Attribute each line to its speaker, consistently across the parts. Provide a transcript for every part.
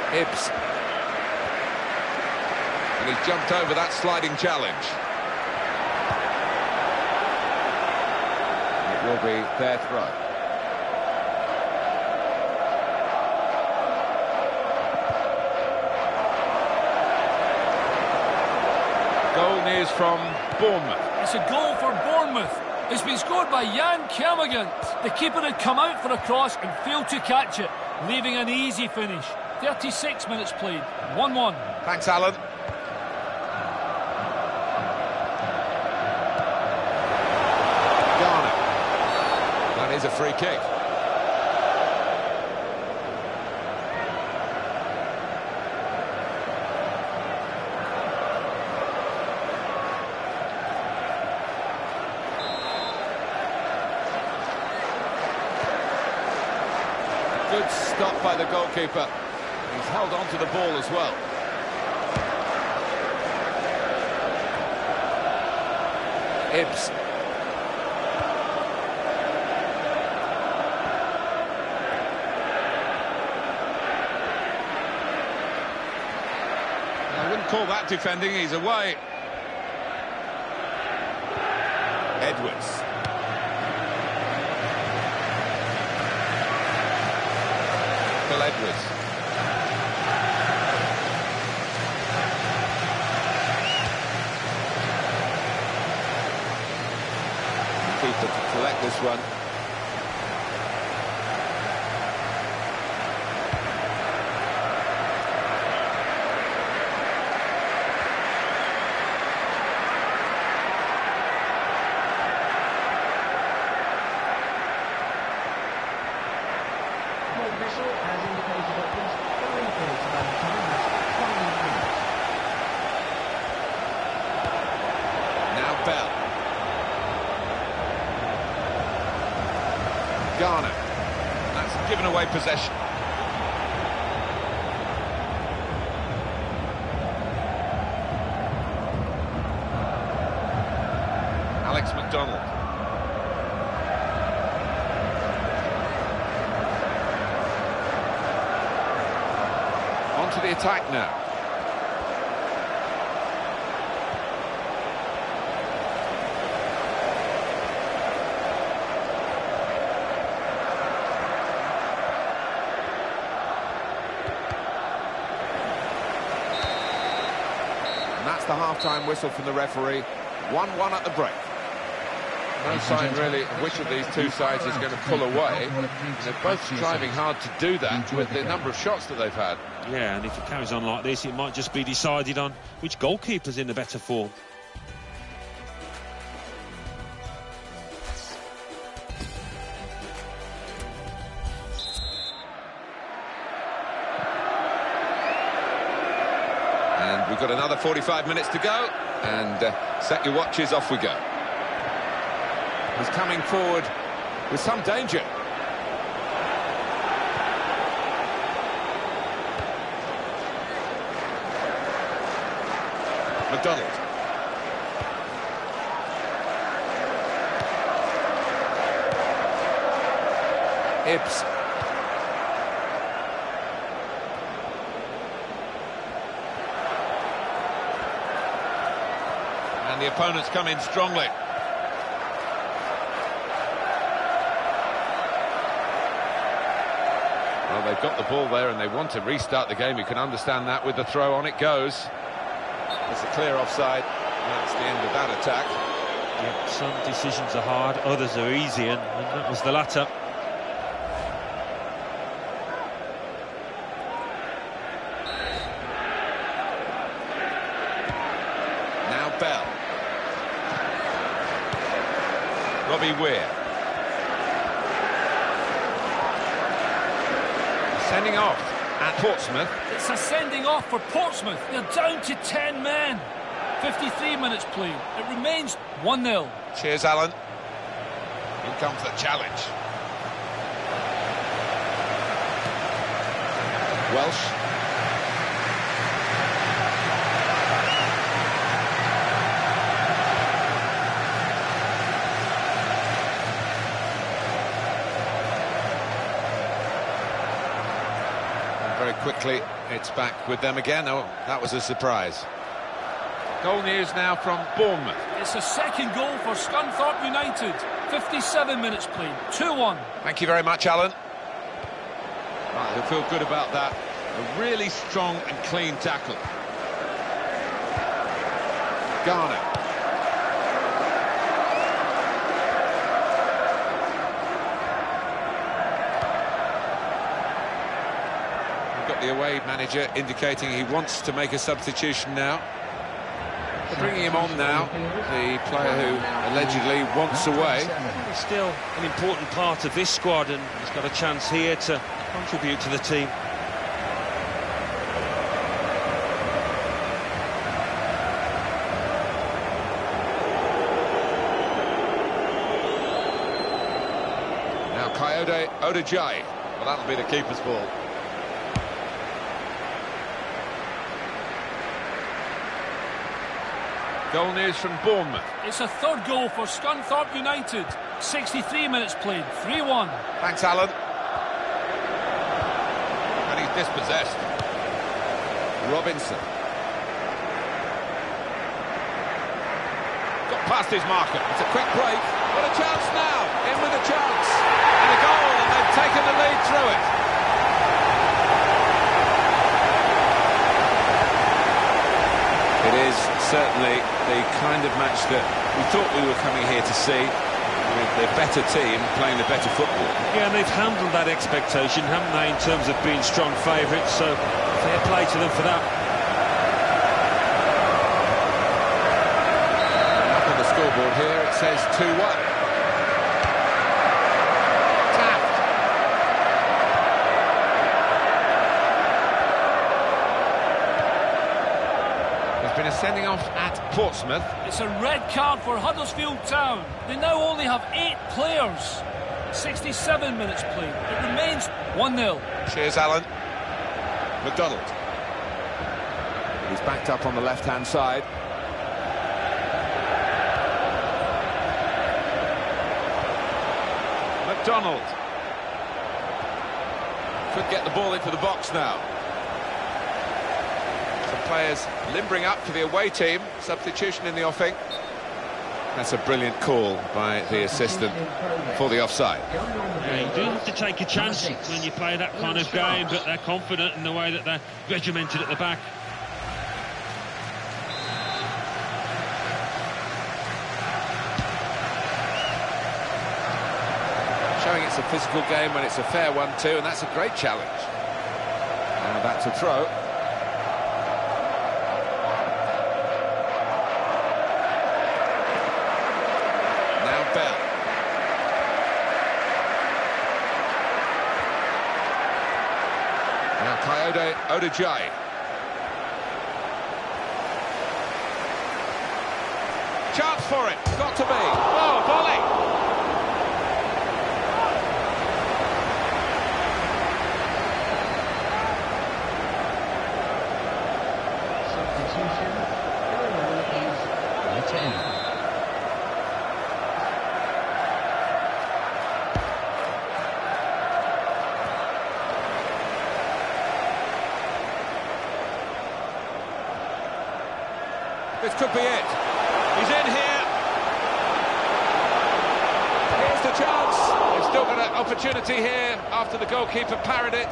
Speaker 1: Ibs. And he's jumped over that sliding challenge. It will be their throw. Goal news from Bournemouth.
Speaker 2: It's a goal for Bournemouth. It's been scored by Jan Kermorgant. The keeper had come out for a cross and failed to catch it, leaving an easy finish. 36 minutes played, 1-1.
Speaker 1: Thanks, Alan. Garner. That is a free kick. Good stop by the goalkeeper. He's held on to the ball as well. Ibs. I wouldn't call that defending, he's away. Edwards. Edwards. Keeper to collect this one. Garner. That's given away possession. Alex McDonald. On to the attack now. That's the half-time whistle from the referee. 1-1 at the break. No sign really of which of these two sides is going to pull away. They're both striving hard to do that with the number of shots that they've had.
Speaker 3: Yeah, and if it carries on like this, it might just be decided on which goalkeeper's in the better form.
Speaker 1: And we've got another 45 minutes to go, and set your watches, off we go. He's coming forward with some danger. McDonald. Ibs. And the opponents come in strongly. Well, they've got the ball there and they want to restart the game. You can understand that. With the throw, on it goes. It's a clear offside. That's the end of that attack.
Speaker 3: Yeah, some decisions are hard, others are easy, and that was the latter.
Speaker 1: Now Bell. Robbie Weir. Sending off at Portsmouth.
Speaker 2: It's a sending off for Portsmouth. They're down to 10 men. 53 minutes played. It remains 1-0.
Speaker 1: Cheers, Alan. Here comes the challenge. Welsh. And very quickly it's back with them again. Oh, that was a surprise. Goal news now from Bournemouth.
Speaker 2: It's a second goal for Scunthorpe United. 57 minutes played, 2-1.
Speaker 1: Thank you very much, Alan. Right, he'll feel good about that. A really strong and clean tackle. Garner. We've got the away manager indicating he wants to make a substitution now. They're bringing him on now, the player who allegedly wants away.
Speaker 3: He's still an important part of this squad, and he's got a chance here to contribute to the team.
Speaker 1: Now Coyote Odejai. Well, that'll be the keeper's ball. Goal news from Bournemouth.
Speaker 2: It's a third goal for Scunthorpe United. 63 minutes played, 3-1.
Speaker 1: Thanks, Alan. And he's dispossessed. Robinson. Got past his marker. It's a quick break. What a chance now. In with a chance. And a goal, and they've taken the lead through it. It is certainly the kind of match that we thought we were coming here to see, with the better team playing the better football.
Speaker 3: Yeah, and they've handled that expectation, haven't they, in terms of being strong favourites, so fair play to them for that.
Speaker 1: Up on the scoreboard here, it says 2-1. Been a sending off at Portsmouth.
Speaker 2: It's a red card for Huddersfield Town. They now only have 8 players. 67 minutes played. It remains 1-0.
Speaker 1: Cheers, Alan. McDonald. He's backed up on the left-hand side. McDonald. Could get the ball into the box now. Players limbering up for the away team. Substitution in the offing. That's a brilliant call by the assistant for the offside.
Speaker 3: Yeah, you do have to take a chance when you play that kind of game, but they're confident in the way that they're regimented at the back.
Speaker 1: Showing it's a physical game when it's a fair one too, and that's a great challenge. Now that's a throw. Now Coyote Odejai. Chance for it, got to be. Oh, volley!
Speaker 4: Substitution. Number 10.
Speaker 1: This could be it. He's in here. Here's the chance. They've still got an opportunity here after the goalkeeper parried it.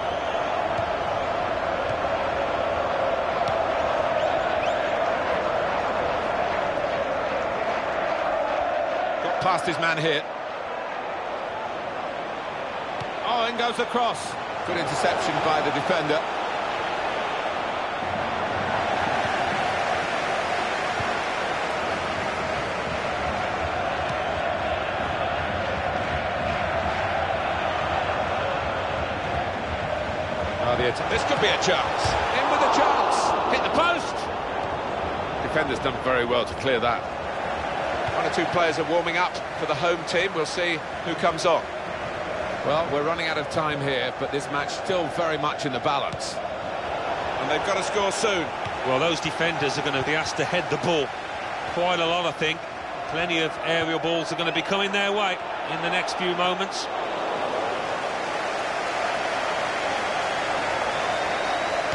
Speaker 1: Got past his man here. Oh, in goes the cross. Good interception by the defender. This could be a chance. In with a chance. Hit the post. Defender's done very well to clear that. One or two players are warming up for the home team. We'll see who comes on. Well, we're running out of time here, but this match still very much in the balance. And they've got to score soon.
Speaker 3: Well, those defenders are going to be asked to head the ball quite a lot, I think. Plenty of aerial balls are going to be coming their way in the next few moments.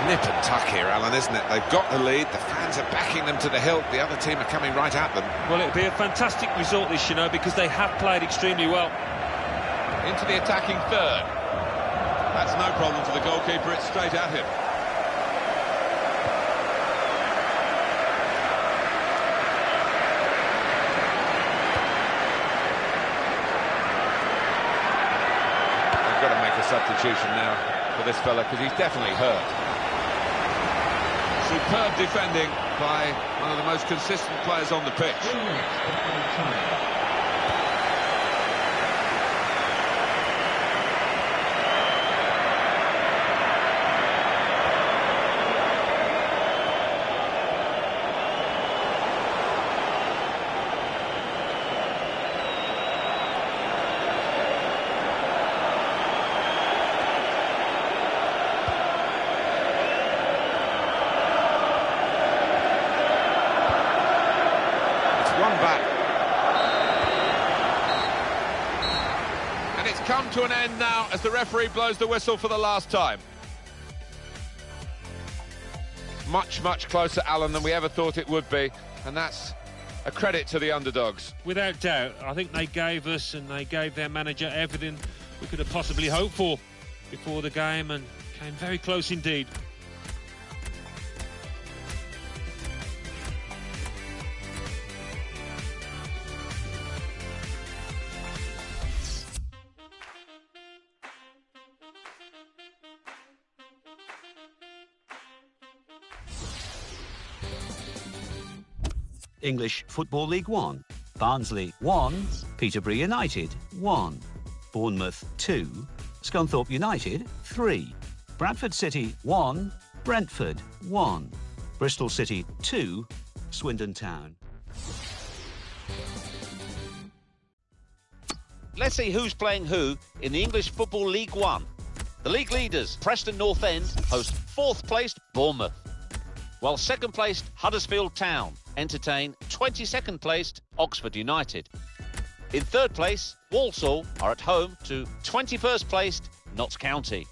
Speaker 1: Nip and tuck here, Alan, isn't it? They've got the lead, the fans are backing them to the hilt, the other team are coming right at them.
Speaker 3: Well, it'd be a fantastic result this, you know, because they have played extremely well.
Speaker 1: Into the attacking third. That's no problem for the goalkeeper, it's straight at him. They've got to make a substitution now for this fella, because he's definitely hurt. Superb defending by one of the most consistent players on the pitch. One back. And it's come to an end now as the referee blows the whistle for the last time. Much, much closer, Alan, than we ever thought it would be. And that's a credit to the underdogs.
Speaker 3: Without doubt, I think they gave us and they gave their manager everything we could have possibly hoped for before the game, and came very close indeed.
Speaker 5: English Football League 1. Barnsley 1, Peterborough United 1, Bournemouth 2, Scunthorpe United 3, Bradford City 1, Brentford 1, Bristol City 2, Swindon Town.
Speaker 6: Let's see who's playing who in the English Football League 1. The league leaders, Preston North End, host 4th placed Bournemouth, while 2nd placed Huddersfield Town entertain 22nd placed Oxford United. In 3rd place, Walsall are at home to 21st placed Notts County.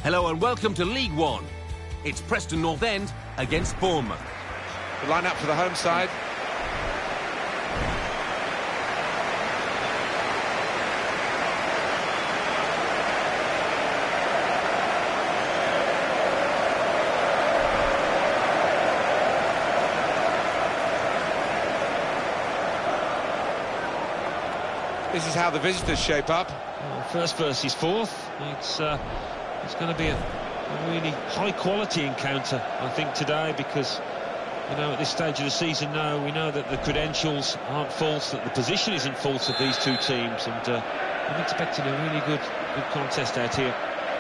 Speaker 7: Hello and welcome to League One. It's Preston North End against Bournemouth.
Speaker 1: The line-up for the home side. This is how the visitors shape up.
Speaker 3: Well, first versus fourth. It's going to be a really high-quality encounter, I think, today, because, you know, at this stage of the season now, we know that the credentials aren't false, that the position isn't false of these two teams, and I'm expecting a really good contest out here.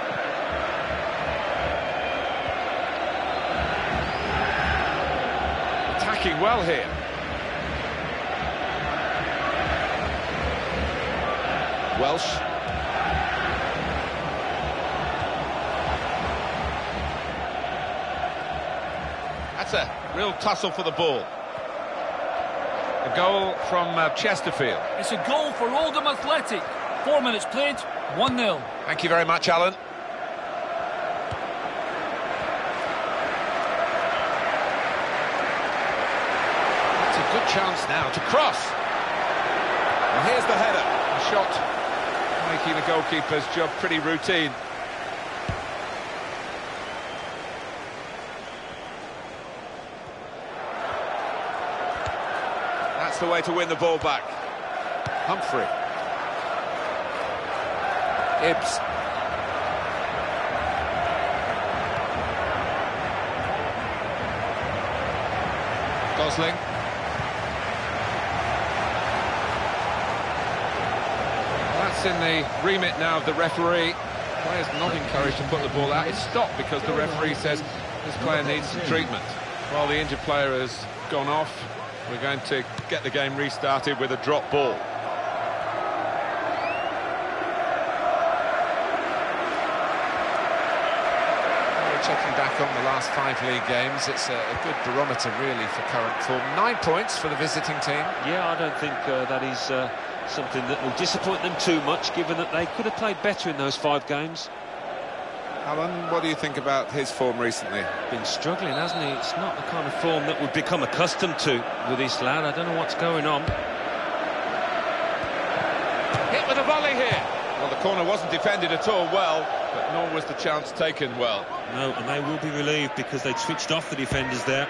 Speaker 1: Attacking well here. Welsh. That's a real tussle for the ball. A goal from Chesterfield.
Speaker 2: It's a goal for Oldham Athletic. 4 minutes played, 1-0.
Speaker 1: Thank you very much, Alan. It's a good chance now to cross. And here's the header. A shot making the goalkeeper's job pretty routine. That's the way to win the ball back. Humphrey. Ibbs. Gosling. That's in the remit now of the referee. The player's not encouraged to put the ball out. It's stopped because the referee says this player needs some treatment. While the injured player has gone off, we're going to get the game restarted with a drop ball. Checking back on the last 5 league games, it's a good barometer really for current form. 9 points for the visiting team.
Speaker 3: Yeah, I don't think that is something that will disappoint them too much, given that they could have played better in those 5 games.
Speaker 1: Alan, what do you think about his form recently?
Speaker 3: Been struggling, hasn't he? It's not the kind of form that we've become accustomed to with this lad. I don't know what's going on.
Speaker 1: Hit with a volley here. Well, the corner wasn't defended at all well, but nor was the chance taken well.
Speaker 3: No, and they will be relieved because they'd switched off the defenders there.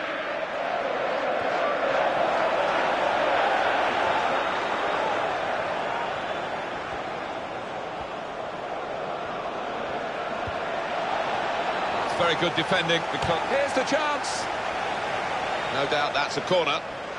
Speaker 1: It's very good defending because here's the chance. No doubt that's a corner.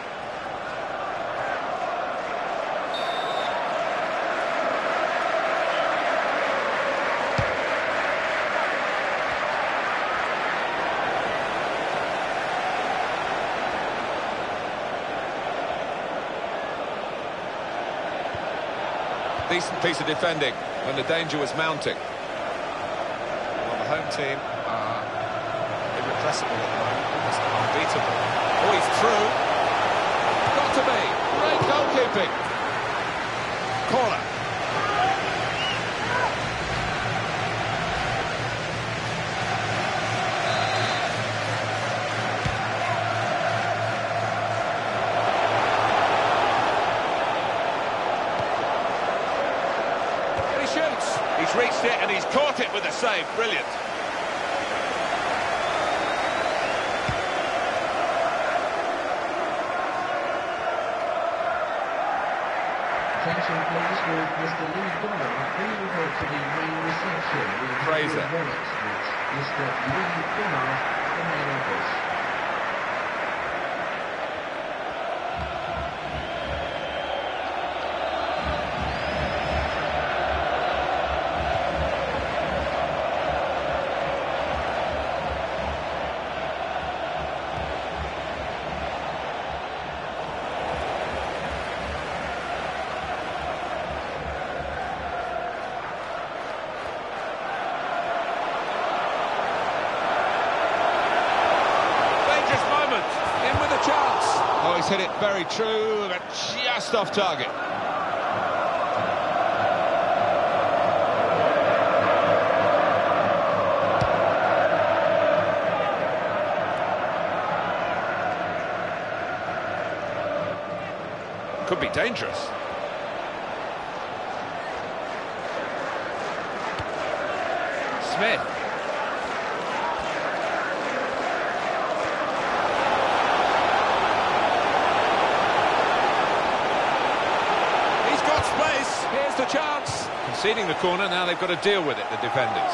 Speaker 1: Decent piece of defending when the danger was mounting. Well, the home team are irrepressible at the moment, almost unbeatable. Oh, he's through. Got to be. Great goalkeeping. Corner. He's reached it and he's caught it with a save. Brilliant.
Speaker 4: Attention please, with Mr. Lee Donald, please report to the main reception with
Speaker 1: Fraser.
Speaker 4: Mr. Lee Donald, the main office.
Speaker 1: Oh, he's hit it very true, but just off target. Could be dangerous. Smith. He's got space. Here's the chance. Conceding the corner, now they've got to deal with it, the defenders.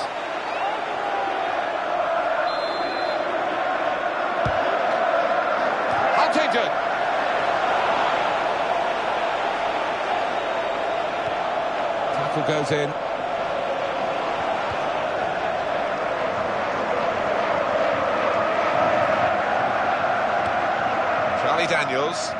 Speaker 1: Huntington. Tackle goes in. Charlie Daniels.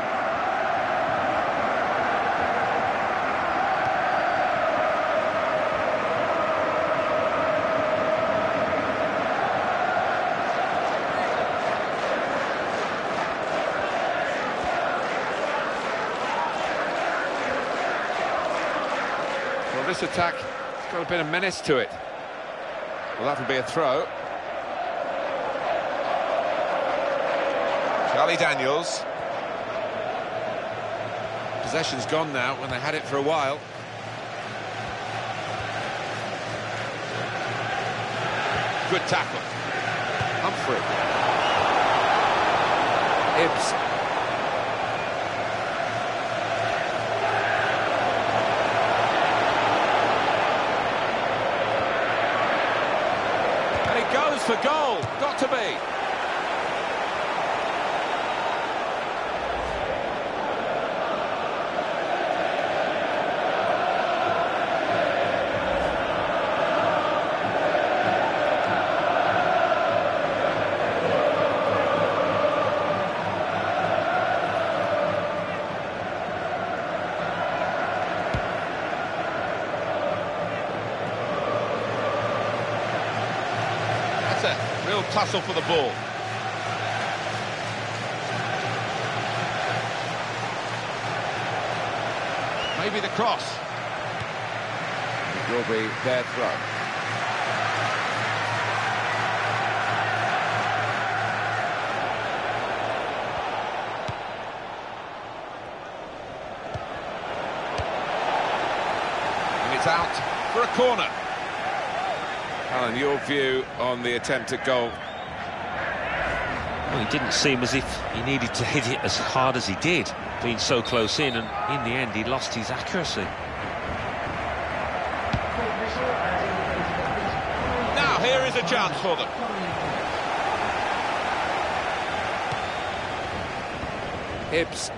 Speaker 1: Well, this attack has got a bit of menace to it. Well, that'll be a throw. Charlie Daniels. Possession's gone now when they had it for a while. Good tackle. Humphrey. Hibbs. And he goes for goal. Got to be. Real tussle for the ball. Maybe the cross. It will be their throw. And it's out for a corner. Alan, your view on the attempt at goal?
Speaker 3: Well, it didn't seem as if he needed to hit it as hard as he did, being so close in, and in the end he lost his accuracy.
Speaker 1: Now here is a chance for them. Hibbs.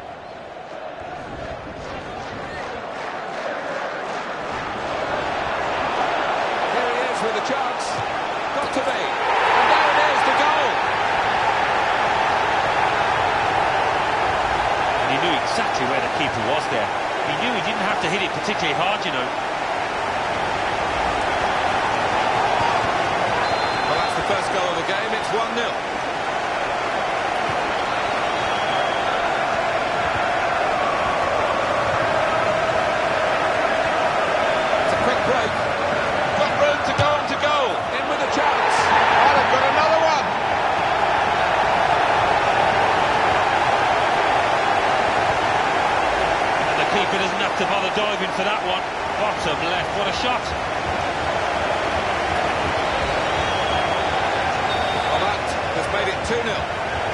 Speaker 1: With a chance, got to be, and there it is, the goal.
Speaker 3: And he knew exactly where the keeper was there. He knew he didn't have to hit it particularly hard, you know.
Speaker 1: Well, that's the first goal of the game. It's 1-0. It's a quick break. To go on to goal, in with a chance. Oh, they've got another one.
Speaker 3: And the keeper doesn't have to bother diving for that one. Bottom left, what a shot.
Speaker 1: Well, that has made it 2-0.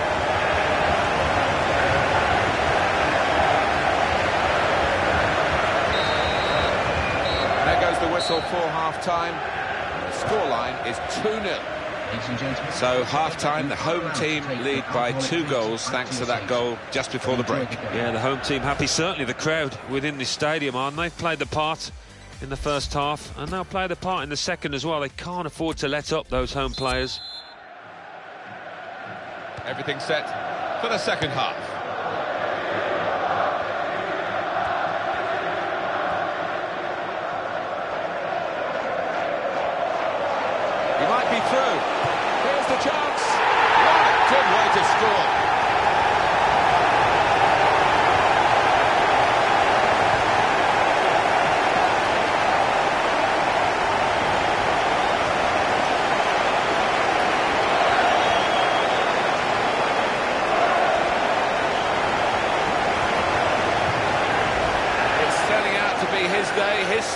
Speaker 1: There goes the whistle for half-time. The scoreline is 2-0. So half-time, the home team lead by 2 goals thanks to that goal just before the break.
Speaker 3: Yeah, the home team happy. Certainly the crowd within this stadium are, and they've played the part in the first half, and they'll play the part in the second as well. They can't afford to let up, those home players.
Speaker 1: Everything set for the second half. He might be through. Here's the chance. Right, good way to score.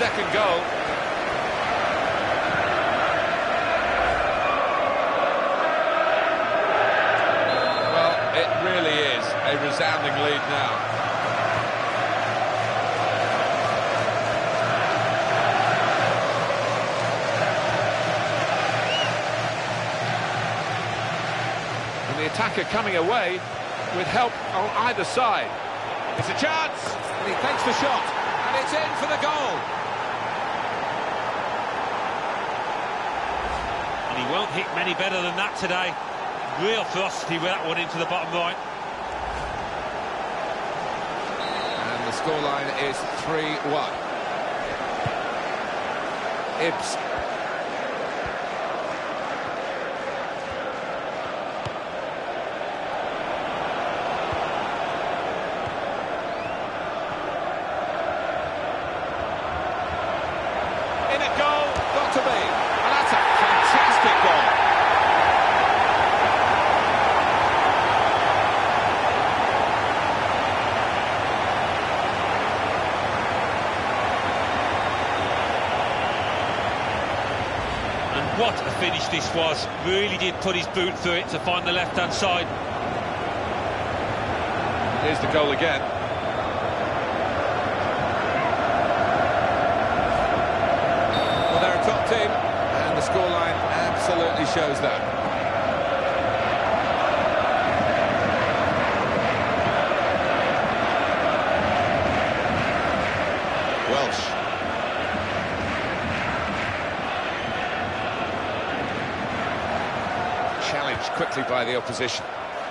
Speaker 1: second goal. Well, it really is a resounding lead now. And the attacker coming away with help on either side. It's a chance, and he takes the shot, and it's in for the goal.
Speaker 3: And he won't hit many better than that today. Real ferocity with that one into the bottom right.
Speaker 1: And the scoreline is 3-1. Ibs. In a goal, got to be. And that's a fantastic goal.
Speaker 3: What a finish this was. Really did put his boot through it to find the left-hand side.
Speaker 1: Here's the goal again. Well, they're a top team, and the scoreline absolutely shows that. Welsh. Challenged quickly by the opposition.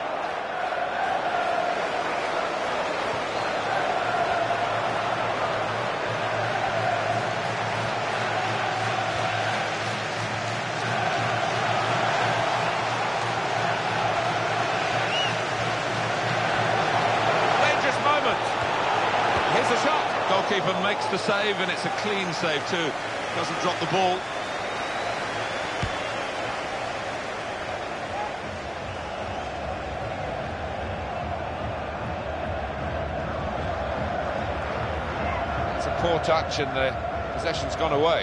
Speaker 1: Dangerous moment. Here's a shot.
Speaker 8: Goalkeeper makes the save, and it's a clean save too. Doesn't drop the ball.
Speaker 1: It's a poor touch, and the possession's gone away.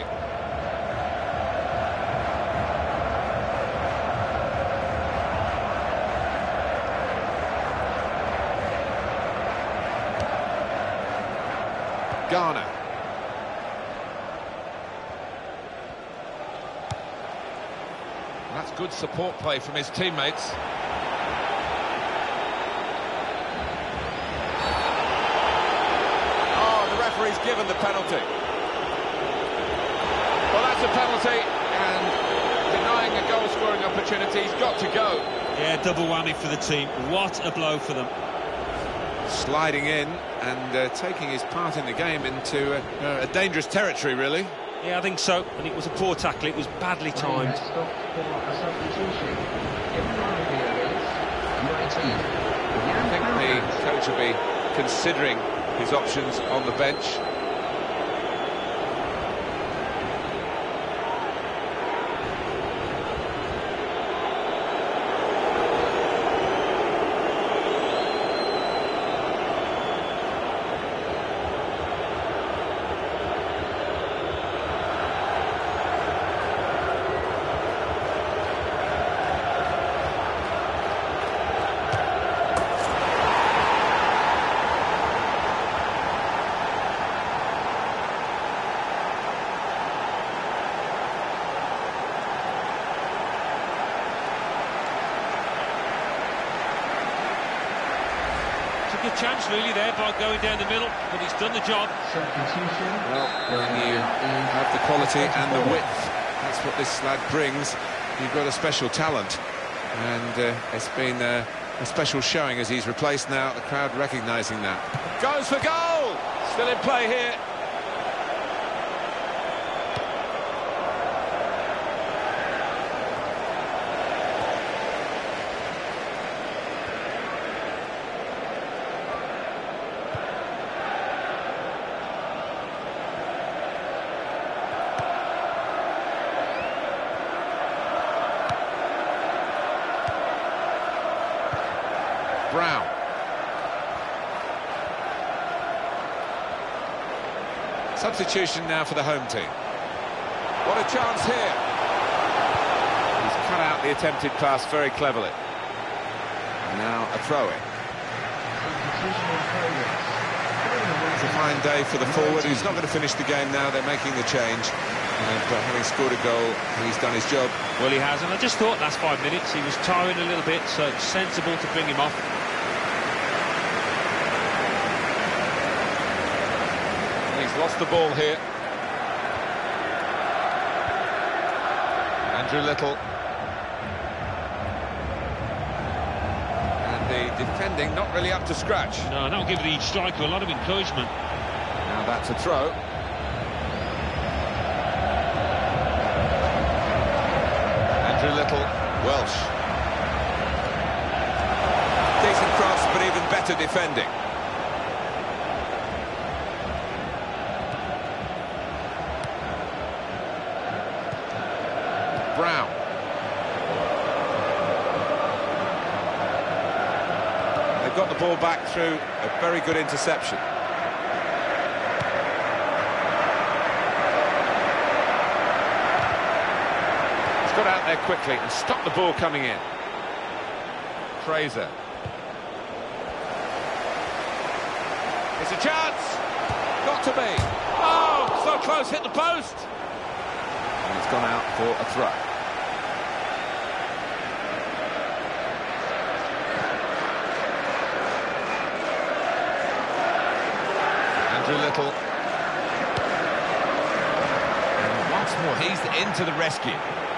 Speaker 1: Garner. And that's good support play from his teammates. Oh, the referee's given the penalty. Well, that's a penalty, and denying a goal-scoring opportunity. He's got to go.
Speaker 3: Yeah, double whammy for the team. What a blow for them.
Speaker 1: Sliding in and taking his part in the game into a dangerous territory, really.
Speaker 3: Yeah, I think so. And it was a poor tackle. It was badly timed.
Speaker 1: I think the coach will be considering his options on the bench.
Speaker 3: Took a chance really there by going down the middle, but he's done the job.
Speaker 1: Well, when you have the quality and the width, that's what this lad brings. You've got a special talent, and it's been a special showing as he's replaced now, the crowd recognising that. Goes for goal! Still in play here. Brown. Substitution now for the home team. What a chance here. He's cut out the attempted pass very cleverly. Now a throw-in. It's a fine day for the forward. He's not going to finish the game now. They're making the change. And having scored a goal, he's done his job.
Speaker 3: Well, he has. And I just thought last 5 minutes he was tiring a little bit, so it's sensible to bring him off.
Speaker 1: He's lost the ball here. Andrew Little. And the defending not really up to scratch.
Speaker 3: No, that'll give the striker a lot of encouragement.
Speaker 1: Now that's a throw. Andrew Little, Welsh. Decent cross, but even better defending. Brown. They've got the ball back through a very good interception. He's got out there quickly and stopped the ball coming in. Fraser. It's a chance. Got to be. Oh, so close, hit the post. And it's gone out for a throw. Andrew Little. And once more, he's into the rescue.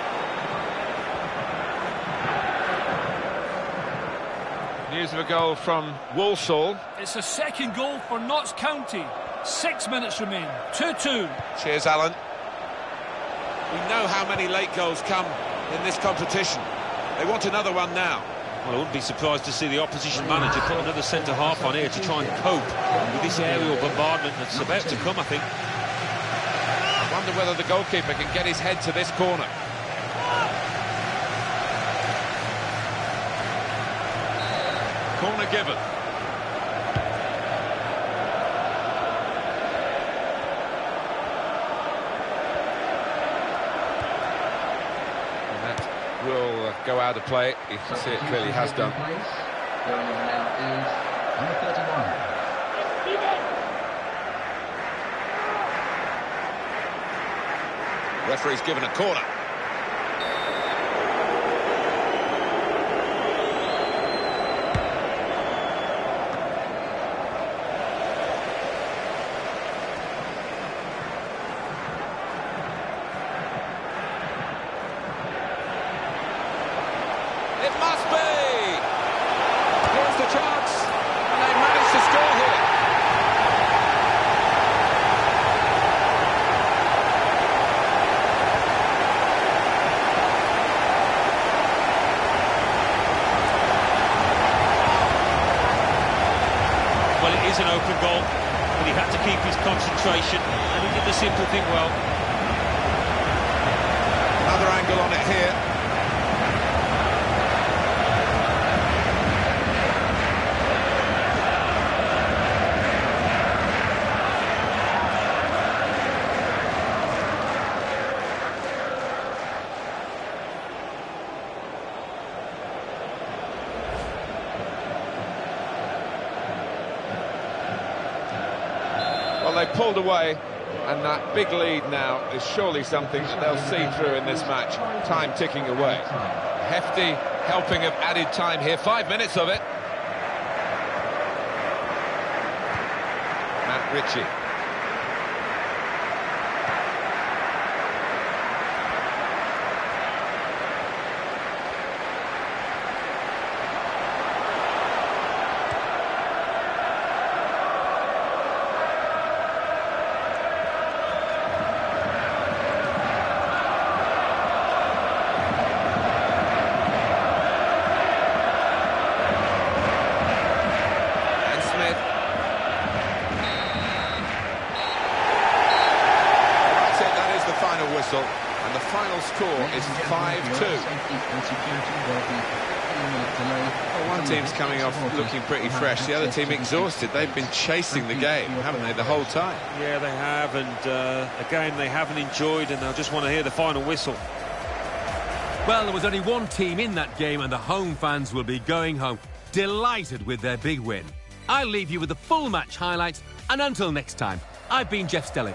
Speaker 1: News of a goal from Walsall.
Speaker 2: It's a second goal for Notts County. 6 minutes remain. 2-2.
Speaker 1: Cheers, Alan. We know how many late goals come in this competition. They want another one now.
Speaker 3: Well, I wouldn't be surprised to see the opposition manager put another centre-half on here to try and cope with this aerial bombardment that's about to come, I think.
Speaker 1: I wonder whether the goalkeeper can get his head to this corner. Corner given. And that will go out of play. You can see it clearly has done.
Speaker 4: Going on now is number 31.
Speaker 1: Referee's given a corner. It must be! Here's the chance, and they managed to score here.
Speaker 3: Well, it is an open goal, but he had to keep his concentration, and he did the simple thing well.
Speaker 1: Another angle on it here. Well, they pulled away, and that big lead now is surely something that they'll see through in this match. Time ticking away. Hefty helping of added time here. 5 minutes of it. Matt Ritchie. Whistle, and the final score is 5-2.
Speaker 2: Well, one
Speaker 1: team's coming off looking pretty fresh. The other team exhausted. They've been chasing the game, haven't they, the whole time?
Speaker 3: Yeah, they have, and a game they haven't enjoyed, and they'll just want to hear the final whistle.
Speaker 7: Well, there was only one team in that game, and the home fans will be going home delighted with their big win. I'll leave you with the full match highlights, and until next time, I've been Jeff Stelling.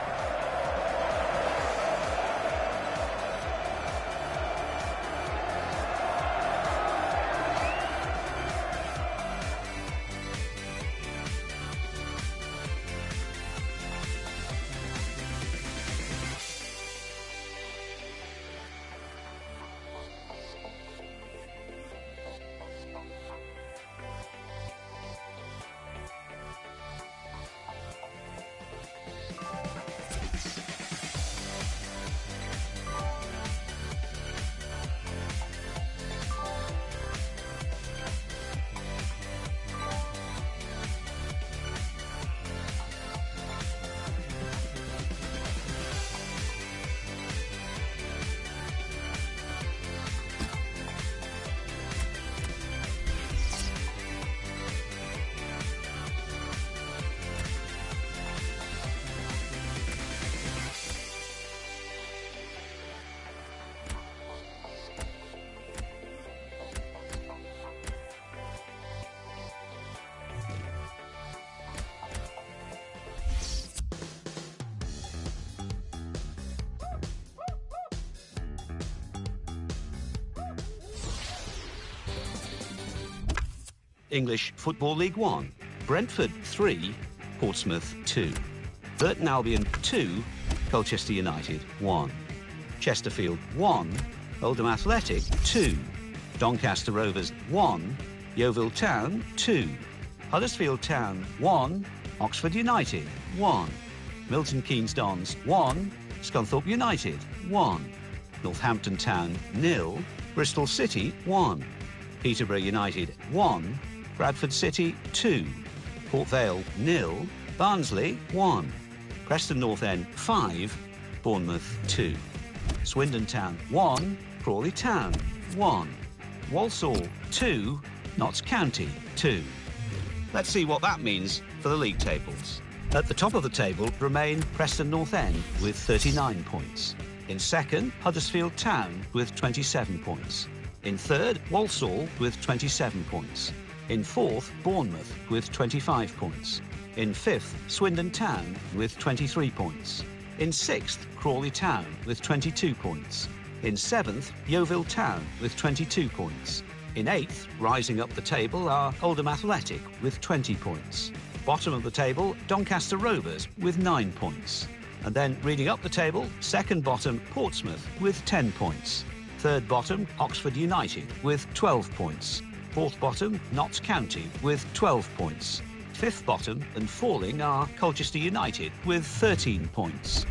Speaker 5: English Football League 1. Brentford 3, Portsmouth 2. Burton Albion 2, Colchester United 1. Chesterfield 1, Oldham Athletic 2. Doncaster Rovers 1, Yeovil Town 2. Huddersfield Town 1, Oxford United 1. Milton Keynes Dons 1, Scunthorpe United 1. Northampton Town 0, Bristol City 1. Peterborough United 1, Bradford City 2, Port Vale 0, Barnsley 1, Preston North End 5, Bournemouth 2, Swindon Town 1, Crawley Town 1, Walsall 2, Notts County 2. Let's see what that means for the league tables. At the top of the table remain Preston North End with 39 points. In second, Huddersfield Town with 27 points. In third, Walsall with 27 points. In fourth, Bournemouth with 25 points. In fifth, Swindon Town with 23 points. In sixth, Crawley Town with 22 points. In seventh, Yeovil Town with 22 points. In eighth, rising up the table, are Oldham Athletic with 20 points. Bottom of the table, Doncaster Rovers with 9 points. And then reading up the table, second bottom, Portsmouth with 10 points. Third bottom, Oxford United with 12 points. Fourth bottom, Notts County with 12 points. Fifth bottom and falling are Colchester United with 13 points.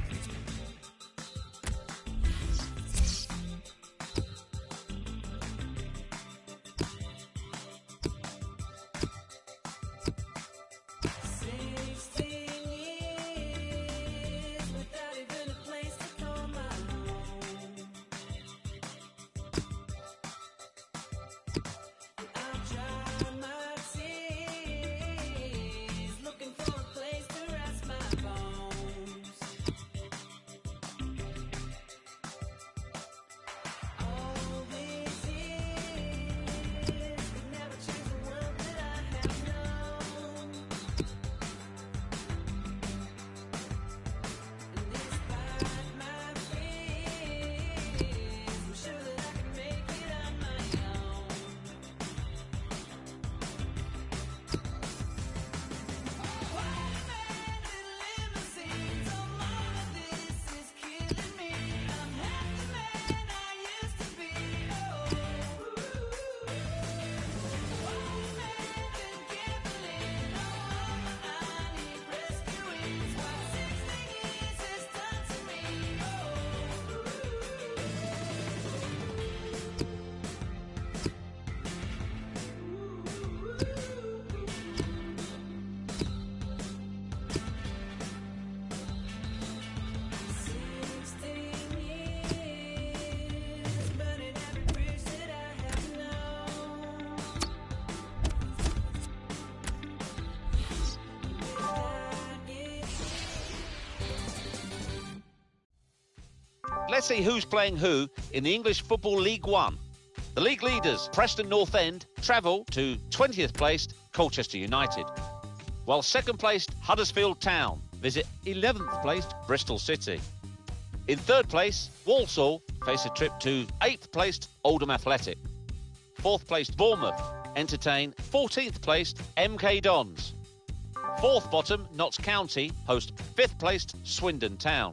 Speaker 6: Let's see who's playing who in the English Football League One. The league leaders, Preston North End, travel to 20th placed Colchester United, while second placed Huddersfield Town visit 11th placed Bristol City. In third place, Walsall face a trip to 8th placed Oldham Athletic. 4th placed Bournemouth entertain 14th placed MK Dons. 4th bottom, Notts County host 5th placed Swindon Town.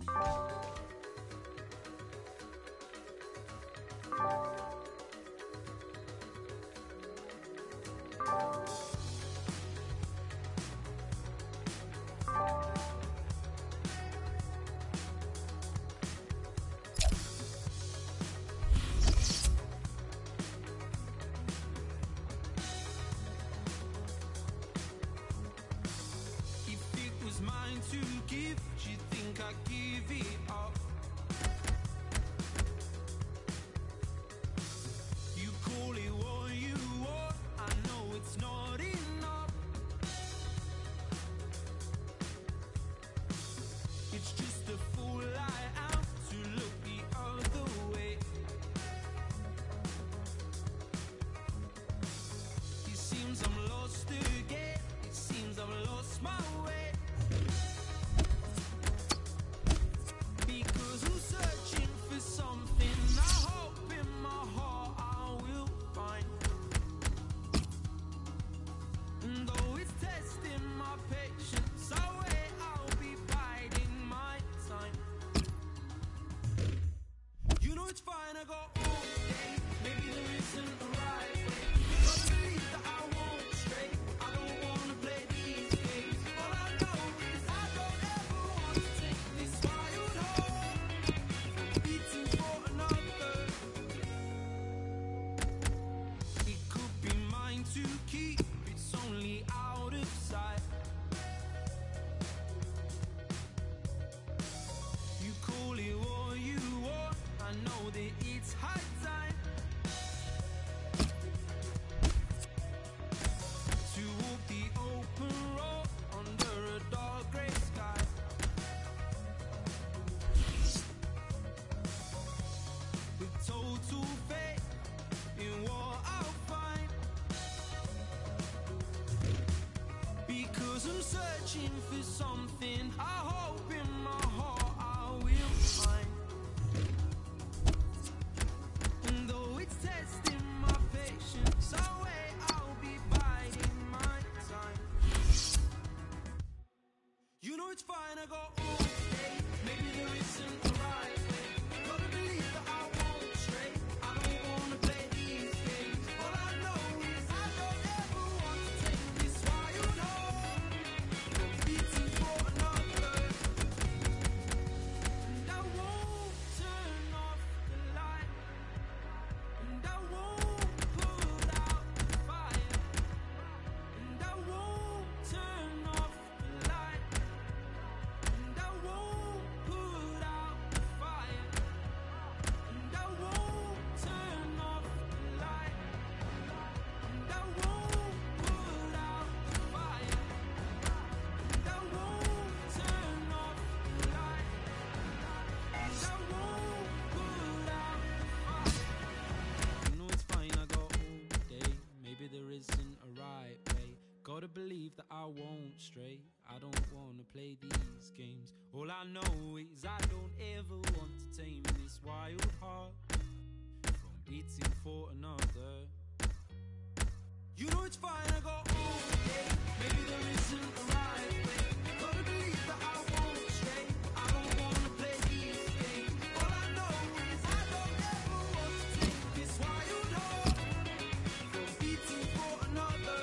Speaker 9: Mine to give, do you think I'd give it up? You call it what you want, I know it's not enough. It's just a fool I am to look the other way. It seems I'm lost again, it seems I've lost my way. Searching for something, I hope in my heart I will find. And though it's testing my patience, I wait, I'll be biding my time. You know it's fine, I got all day. Maybe there isn't a right way. But believe that I won't stray. I don't wanna play these games. All I know is I don't ever want to take this wild heart. Beating for another. It could be mine to keep, it's only out of sight. You call it what you want, I know that it's high time to walk the open road under a dark grey sky. With total faith in what I'll find, because I'm searching for something, I hope in my heart I will find. And though it's testing my patience, I wait, I'll be biding my time. You know it's fine, I got all day. Maybe there isn't a right way. Gotta believe that I won't stray. I don't wanna play these games. All I know is I don't ever want to take this wild heart from beating for another. And I won't turn off the light, and I won't put out the fire, and I won't turn off the light, and I won't put out the fire, and I won't turn off the light, and I won't put out the fire, and I won't turn off the light, and I won't put out the fire. You know it's fine, I got all day. Maybe there isn't a right way. Gotta believe that I won't stray. I don't wanna play these games. All I know is I don't ever want to tame this wild heart from beating for another. You know it's fine, I got all day. Maybe there isn't a right way. Gotta believe that I won't stray. I don't wanna play these games. All I know is I don't ever want to take this wild heart from beating for another.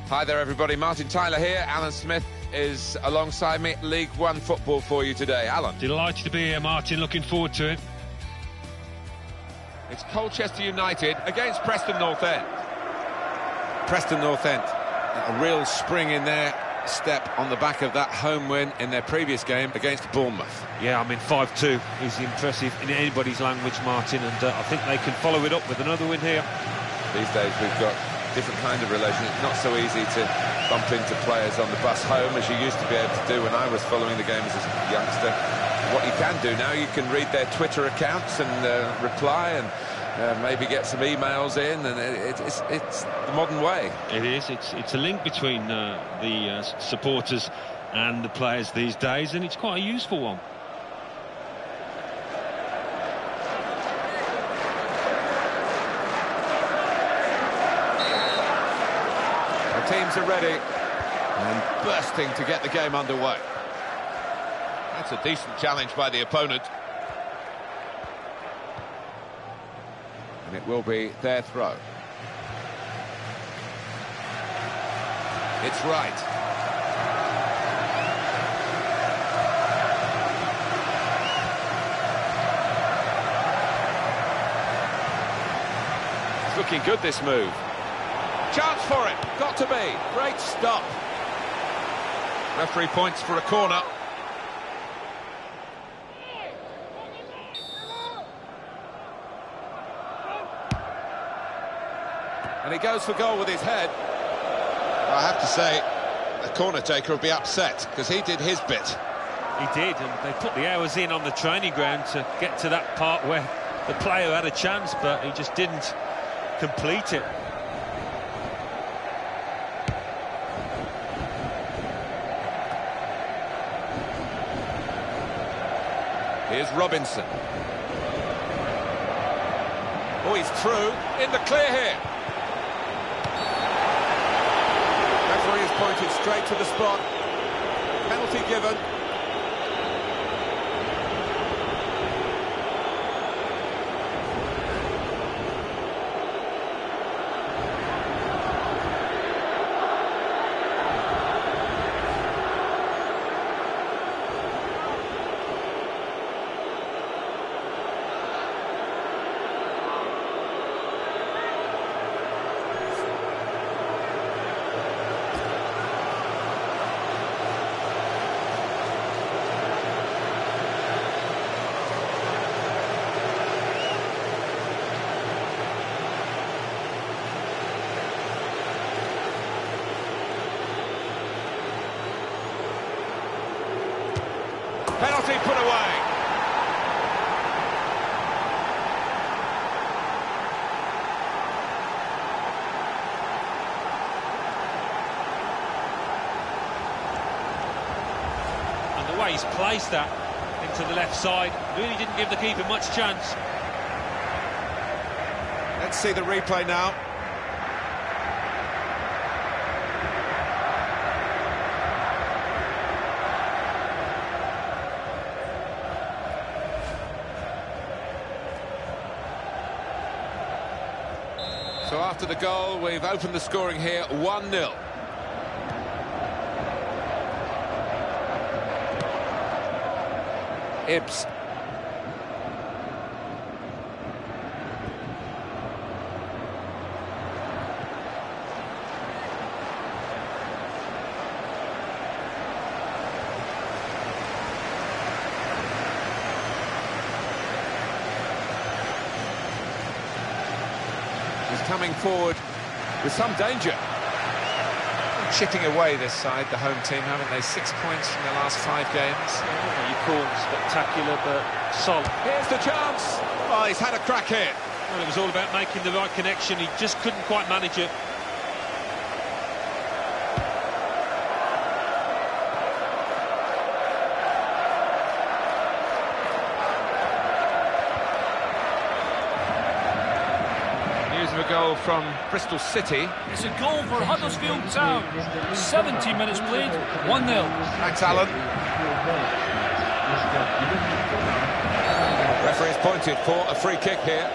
Speaker 1: Hi there, everybody. Martin Tyler here. Alan Smith is alongside me. League One football for you today. Alan.
Speaker 3: Delighted to be here, Martin. Looking forward to it.
Speaker 1: It's Colchester United against Preston North End. Preston North End, a real spring in their step on the back of that home win in their previous game against Bournemouth.
Speaker 3: Yeah, I mean, 5-2 is impressive in anybody's language, Martin, and I think they can follow it up with another win here.
Speaker 1: These days we've got different kind of relation. It's not so easy to bump into players on the bus home as you used to be able to do when I was following the games as a youngster. What you can do now, you can read their Twitter accounts and reply and maybe get some emails in, and it's the modern way.
Speaker 3: It is. It's a link between the supporters and the players these days, and it's quite a useful one.
Speaker 1: The teams are ready and bursting to get the game underway. That's a decent challenge by the opponent. And it will be their throw. It's right. It's looking good, this move. Chance for it. Got to be. Great stop. Referee points for a corner. And he goes for goal with his head. Well, I have to say, the corner taker will be upset because he did his bit.
Speaker 3: He did, and they put the hours in on the training ground to get to that part where the player had a chance, but he just didn't complete it.
Speaker 1: Here's Robinson. Oh, he's through, in the clear here. Referee has pointed straight to the spot. Penalty given. Penalty put away.
Speaker 3: And the way he's placed that into the left side really didn't give the keeper much chance.
Speaker 1: Let's see the replay now. So after the goal, we've opened the scoring here, 1-0. Ibs. He's coming forward with some danger. Chipping away this side, the home team, haven't they? 6 points from their last 5 games.
Speaker 3: You call spectacular, but solid.
Speaker 1: Here's the chance. Oh, he's had a crack here.
Speaker 3: Well, it was all about making the right connection. He just couldn't quite manage it.
Speaker 1: A goal from Bristol City.
Speaker 2: It's a goal for Huddersfield Town. 70 minutes played, 1-0.
Speaker 1: Thanks, Alan. Referee has pointed for a free kick here.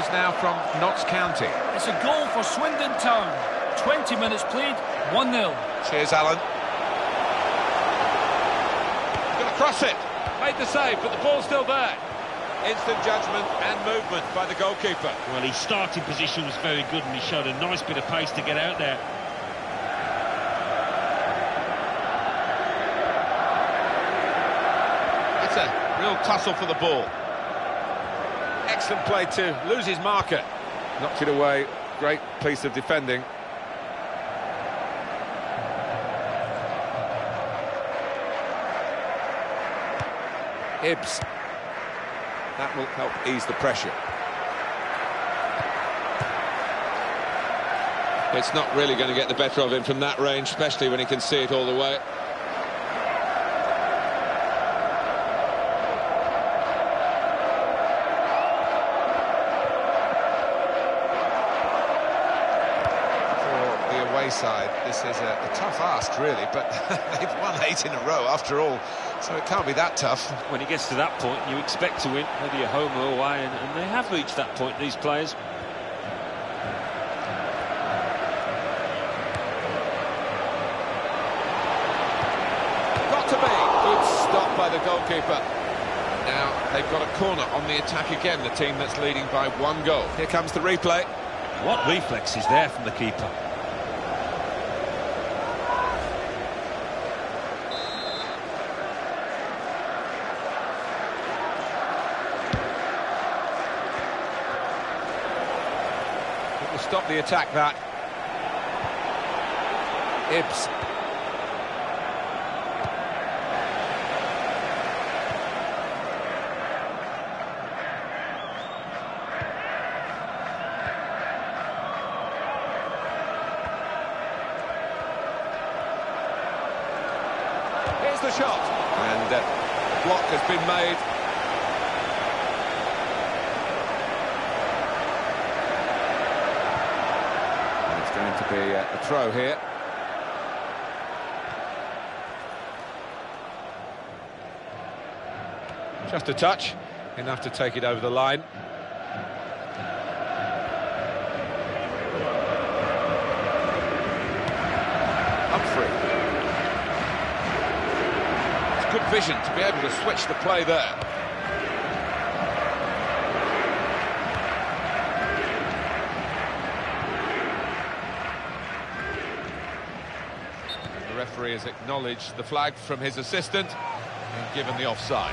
Speaker 1: visitors now from Notts County.
Speaker 2: It's a goal for Swindon Town. 20 minutes played, 1-0.
Speaker 1: Cheers, Alan. Going to cross it. Made the save, but the ball's still there. Instant judgment and movement by the goalkeeper.
Speaker 3: Well, his starting position was very good and he showed a nice bit of pace to get out there.
Speaker 1: It's a real tussle for the ball. Excellent play to lose his marker. Knocked it away. Great piece of defending. Hibbs. That will help ease the pressure. It's not really going to get the better of him from that range, especially when he can see it all the way. For the away side, this is a tough ask, really, but they've won 8 in a row after all, so it can't be that tough.
Speaker 3: When it gets to that point, you expect to win, whether you're home or away, and they have reached that point, these players.
Speaker 1: Got to be. Good stop by the goalkeeper. Now they've got a corner on the attack again, the team that's leading by 1 goal. Here comes the replay.
Speaker 3: What reflex is there from the keeper?
Speaker 1: Stop the attack, that. Hibbs. Here's the shot. And block has been made. Going to be a throw here. Just a touch, enough to take it over the line. Humphrey. It's good vision to be able to switch the play there. The referee has acknowledged the flag from his assistant and given the offside.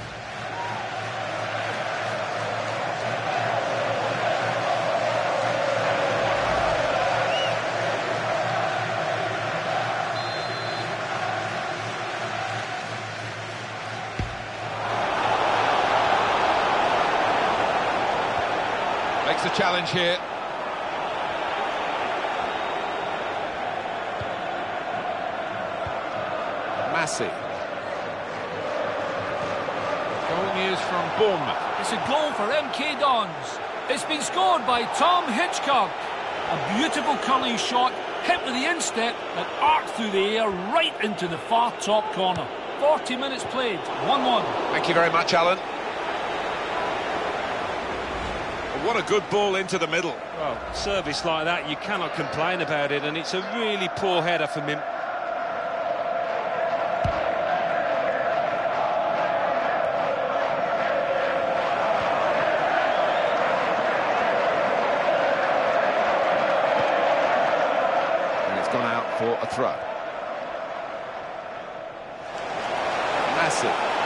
Speaker 1: Makes a challenge here. Massey. Goal news from Bournemouth.
Speaker 2: It's a goal for MK Dons. It's been scored by Tom Hitchcock. A beautiful curling shot, hit with the instep and arced through the air right into the far top corner. 40 minutes played, 1-1.
Speaker 1: Thank you very much, Alan. What a good ball into the middle.
Speaker 3: Well, service like that, you cannot complain about it, and it's a really poor header from him.
Speaker 1: And it's gone out for a throw. Massive.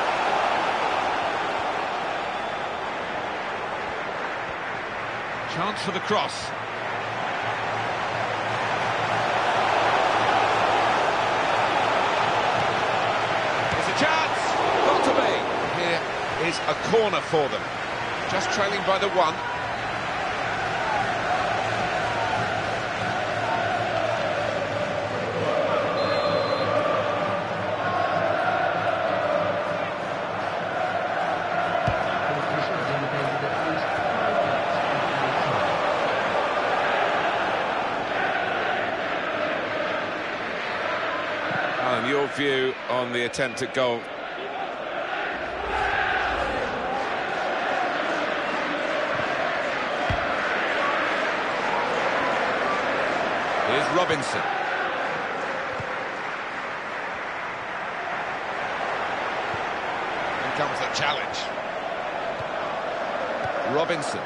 Speaker 1: Chance for the cross. There's a chance! Got to be! Here is a corner for them. Just trailing by the 1. Your view on the attempt at goal? Robinson. In comes the challenge. Robinson.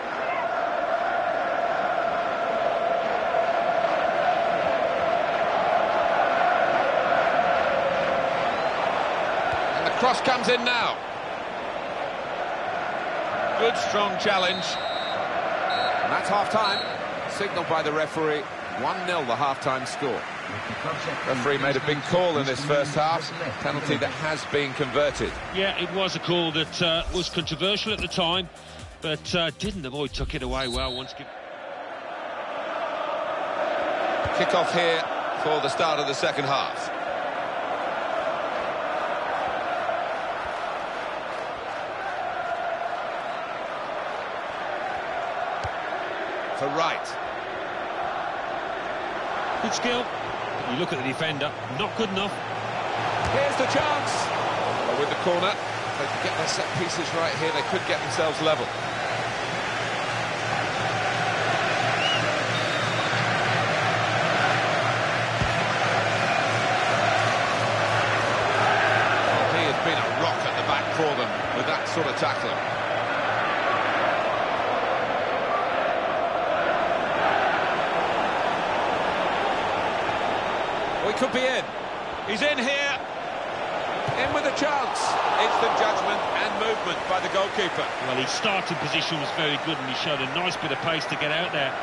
Speaker 1: And the cross comes in now.
Speaker 8: Good, strong challenge.
Speaker 1: And that's half-time. Signalled by the referee. 1-0 the half-time score. Referee made a big call in this first half. Penalty that has been converted.
Speaker 3: Yeah, it was a call that was controversial at the time, but didn't the boy took it away well once.
Speaker 1: Kick-off here for the start of the second half. For Wright.
Speaker 3: Good skill. You look at the defender, not good enough.
Speaker 1: Here's the chance. Well, with the corner, if they could get their set pieces right here, they could get themselves level. Well, he has been a rock at the back for them with that sort of tackling. We could be in. He's in here. In with a chance. Instant judgment and movement by the goalkeeper.
Speaker 3: Well, his starting position was very good and he showed a nice bit of pace to get out there.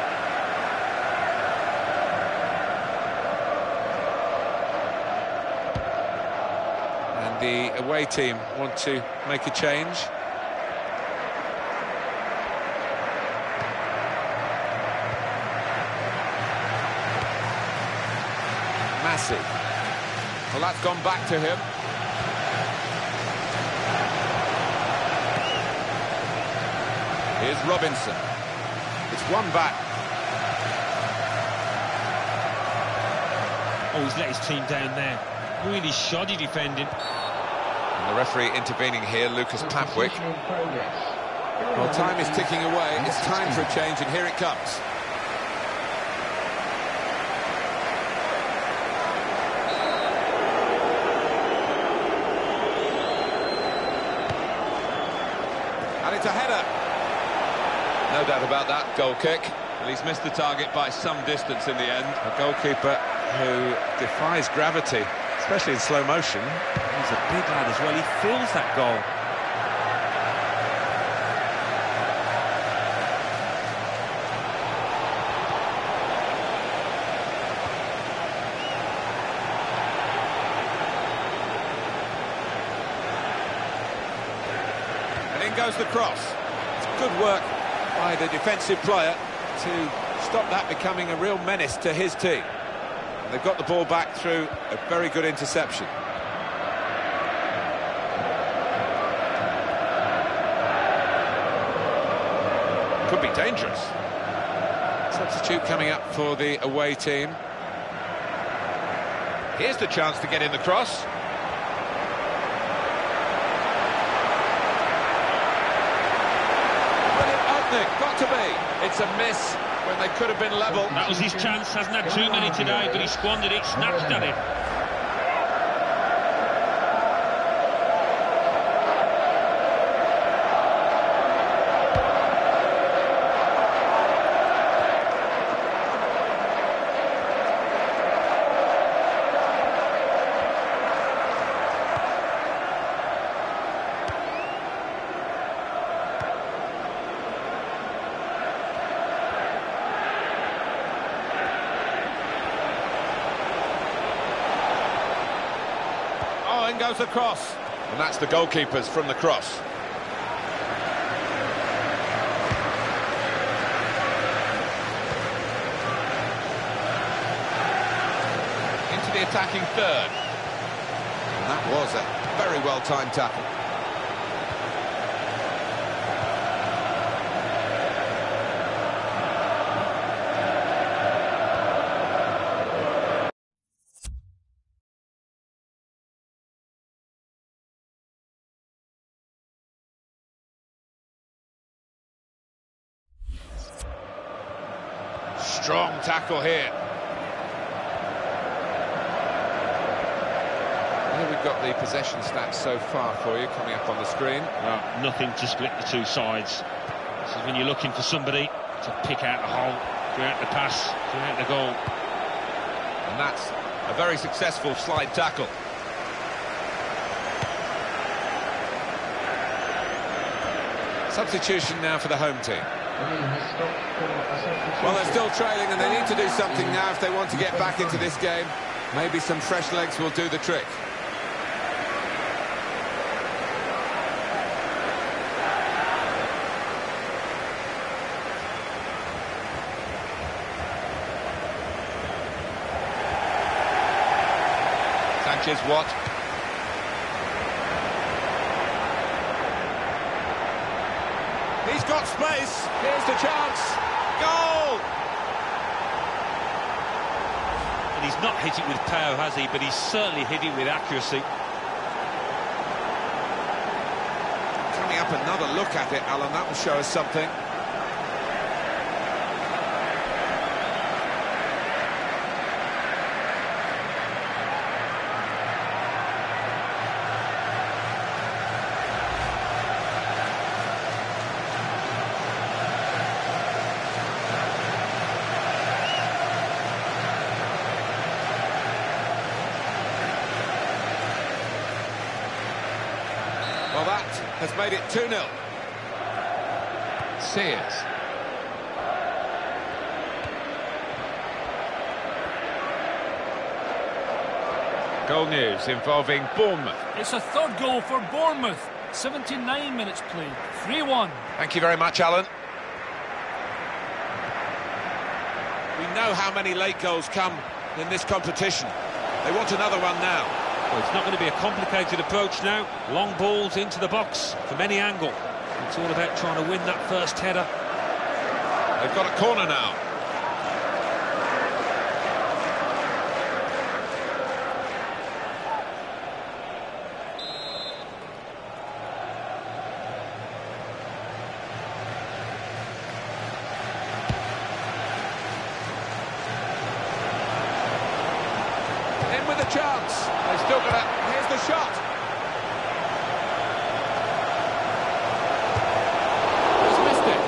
Speaker 1: And the away team want to make a change. Massive. Well, that's gone back to him. Here's Robinson. It's one back.
Speaker 3: Oh, he's let his team down there. Really shoddy defending.
Speaker 1: And the referee intervening here, Lucas Papwick. Well, time is ticking away. It's time for a change, and here it comes. And it's a header. No doubt about that, goal kick.
Speaker 8: Well, he's missed the target by some distance in the end.
Speaker 1: A goalkeeper who defies gravity, especially in slow motion.
Speaker 3: He's a big lad as well, he feels that goal.
Speaker 1: And in goes the cross. It's good work by the defensive player to stop that becoming a real menace to his team. And they've got the ball back through a very good interception. Could be dangerous. Substitute coming up for the away team. Here's the chance to get in the cross. Got to be. It's a miss when they could have been level.
Speaker 3: That was his chance, hasn't had too many today, but he squandered it, snatched at it.
Speaker 1: In goes the cross. And that's the goalkeepers from the cross. Into the attacking third. And that was a very well-timed tackle. Strong tackle here. we've got the possession stats so far for you coming up on the screen.
Speaker 3: Well, nothing to split the two sides. This is when you're looking for somebody to pick out the hole, create the pass, create the goal.
Speaker 8: And that's a very successful slide tackle.
Speaker 1: Substitution now for the home team.
Speaker 4: Well,
Speaker 1: Well, they're still trailing and they need to do something now if they want to get back into this game. Maybe some fresh legs will do the trick.
Speaker 8: Sanchez Watt.
Speaker 1: He's got space. Here's the chance. Goal!
Speaker 3: And he's not hit it with power, has he? But he's certainly hit it with accuracy.
Speaker 1: Coming up, another look at it, Alan. That will show us something. Well, that has made it 2-0.
Speaker 8: Sears.
Speaker 1: Goal news involving Bournemouth.
Speaker 2: It's a third goal for Bournemouth. 79 minutes played. 3-1.
Speaker 1: Thank you very much, Alan. We know how many late goals come in this competition. They want another one now.
Speaker 3: Well, it's not going to be a complicated approach now. Long balls into the box from any angle. It's all about trying to win that first header.
Speaker 1: They've got a corner now. In with a chance. They've still got it. Here's the shot. He's missed it.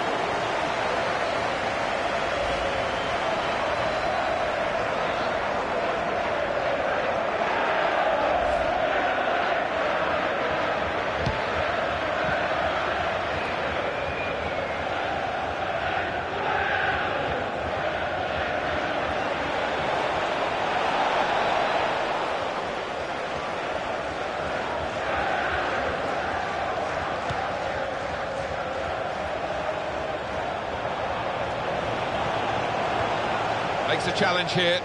Speaker 1: Makes a challenge here.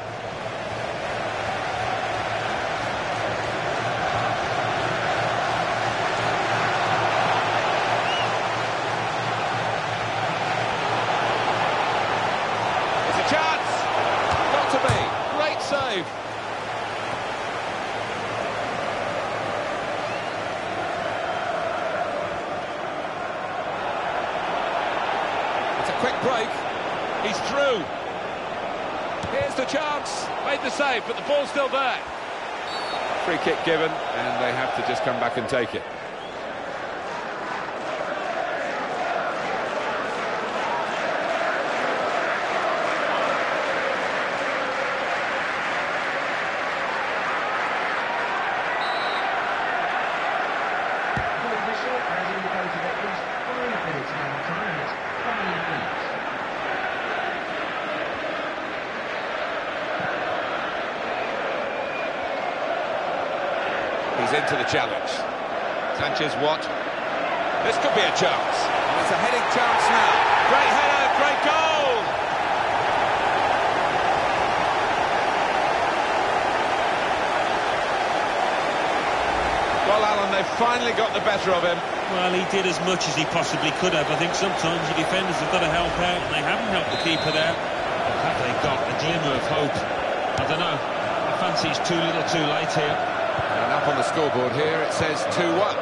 Speaker 1: It's a chance. Got to be. Great save. It's a quick break. He's through. Here's the chance. Made the save, but the ball's still there. Free kick given, and they have to just come back and take it.
Speaker 4: The official has indicated at least 5 minutes now time. It's 5 minutes.
Speaker 1: He's into the challenge. Sanchez Watt. This could be a chance. And it's a heading chance now. Great header, great goal! Well, Alan, they've finally got the better of him.
Speaker 3: Well, he did as much as he possibly could have. I think sometimes the defenders have got to help out, and they haven't helped the keeper there. But have they got a glimmer of hope? I don't know. I fancy it's too little too late here.
Speaker 1: And up on the scoreboard here, it says 2-1.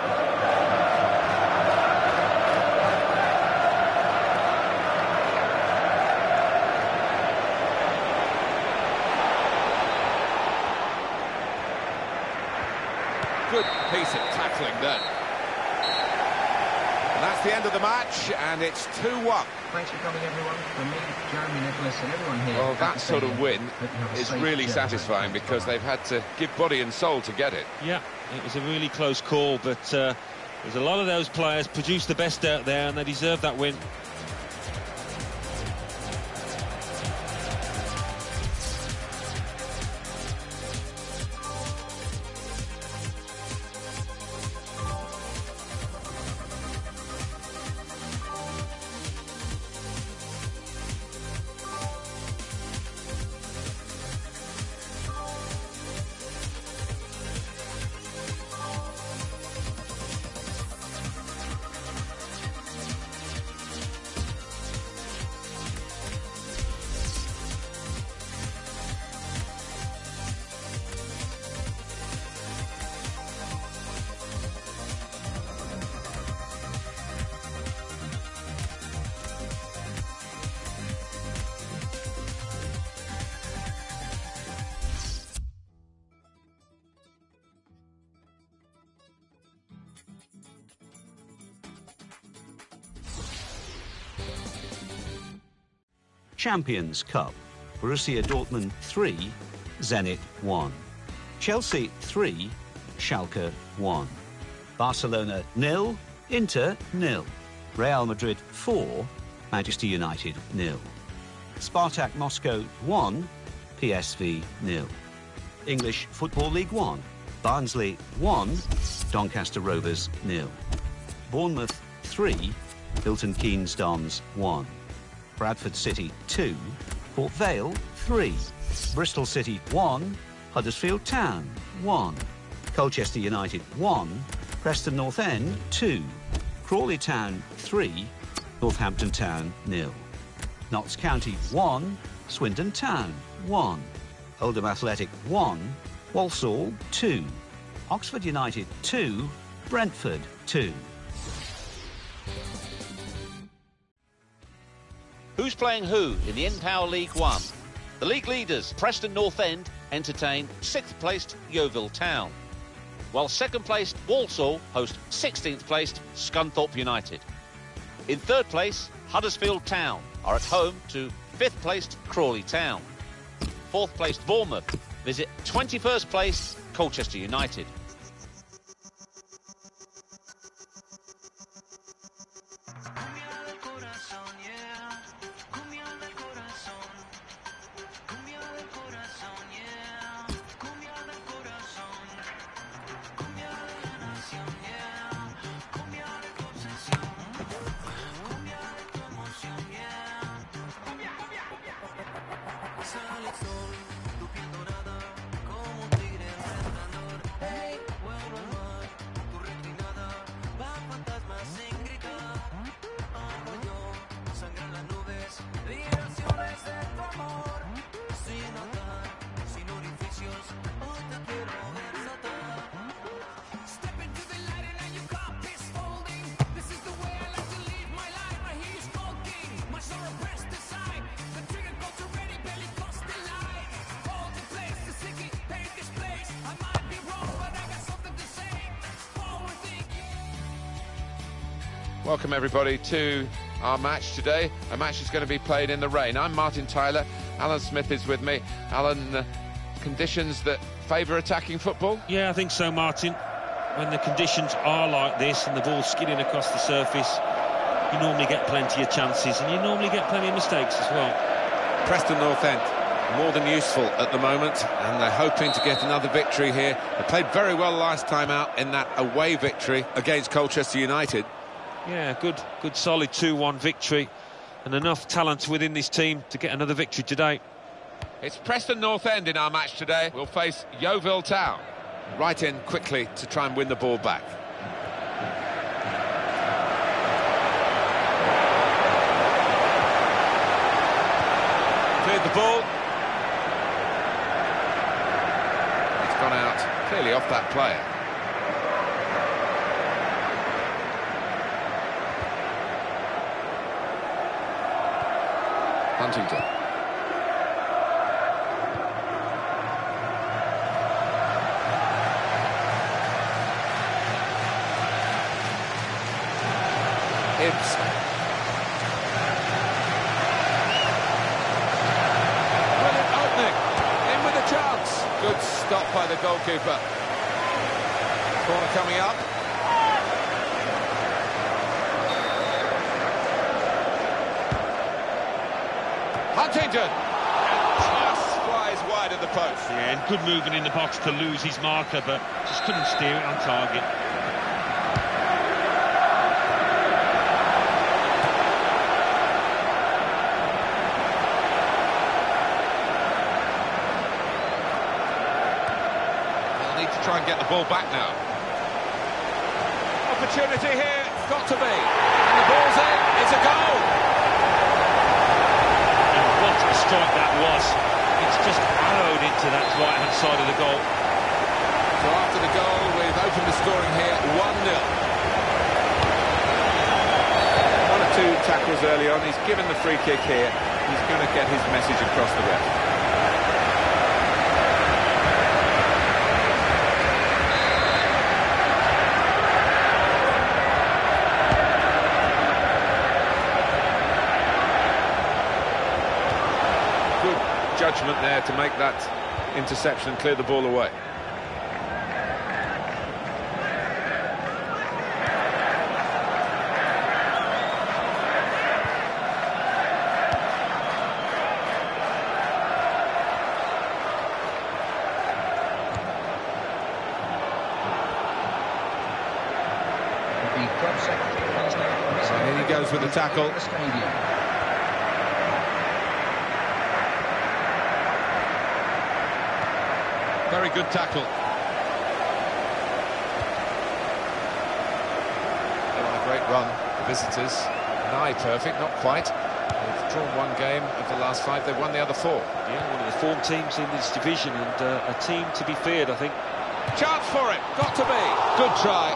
Speaker 1: Good piece of tackling there. And that's the end of the match, and it's 2-1.
Speaker 4: Thanks for coming, everyone. From me, Jeremy Nicholas, and everyone here.
Speaker 1: Well, that sort of win is really satisfying because they've had to give body and soul to get it.
Speaker 3: Yeah, it was a really close call, but there's a lot of those players produced the best out there, and they deserve that win.
Speaker 5: Champions Cup. Borussia Dortmund 3, Zenit 1. Chelsea 3, Schalke 1. Barcelona 0, Inter 0. Real Madrid 4, Manchester United 0. Spartak Moscow 1, PSV 0. English Football League 1. Barnsley 1, Doncaster Rovers 0. Bournemouth 3, Milton Keynes Dons 1. Bradford City 2, Port Vale 3, Bristol City 1, Huddersfield Town 1, Colchester United 1, Preston North End 2, Crawley Town 3, Northampton Town 0, Notts County 1, Swindon Town 1, Oldham Athletic 1, Walsall 2, Oxford United 2, Brentford 2.
Speaker 6: Who's playing who in the N-Power League 1? The league leaders, Preston North End, entertain 6th placed Yeovil Town, while 2nd placed Walsall host 16th placed Scunthorpe United. In 3rd place, Huddersfield Town are at home to 5th placed Crawley Town. 4th placed Bournemouth visit 21st placed Colchester United.
Speaker 1: Welcome everybody to our match today, a match that's going to be played in the rain. I'm Martin Tyler, Alan Smith is with me. Alan, conditions that favour attacking football?
Speaker 3: Yeah, I think so, Martin. When the conditions are like this and the ball's skidding across the surface, you normally get plenty of chances and you normally get plenty of mistakes as well.
Speaker 1: Preston North End, more than useful at the moment, and they're hoping to get another victory here. They played very well last time out in that away victory against Colchester United.
Speaker 3: Yeah, good solid 2-1 victory, and enough talent within this team to get another victory today.
Speaker 1: It's Preston North End in our match today. We'll face Yeovil Town. Right in quickly to try and win the ball back. Cleared the ball. It's gone out clearly off that player. Huntington. ribs. Brilliant opening. In with a chance. Good stop by the goalkeeper. Corner coming up. Huntington. Just flies wide of the post.
Speaker 3: Yeah, and good moving in the box to lose his marker, but just couldn't steer it on target.
Speaker 1: They'll need to try and get the ball back now. Opportunity here, got to be. And the ball's in, it's a goal.
Speaker 3: What a strike that was. It's just arrowed into that right-hand side of the goal.
Speaker 1: So after the goal, we've opened the scoring here, 1-0.
Speaker 10: One or two tackles early on. He's given the free kick here. He's going to get his message across the ref. Judgment there to make that interception and clear the ball away. And in he goes with the tackle.
Speaker 1: Very good tackle.
Speaker 10: A great run, the visitors. Nigh perfect, not quite. They've drawn one game of the last 5. They've won the other 4.
Speaker 3: Yeah, one of the form teams in this division, and a team to be feared, I think.
Speaker 1: Chance for it, got to be. Good try.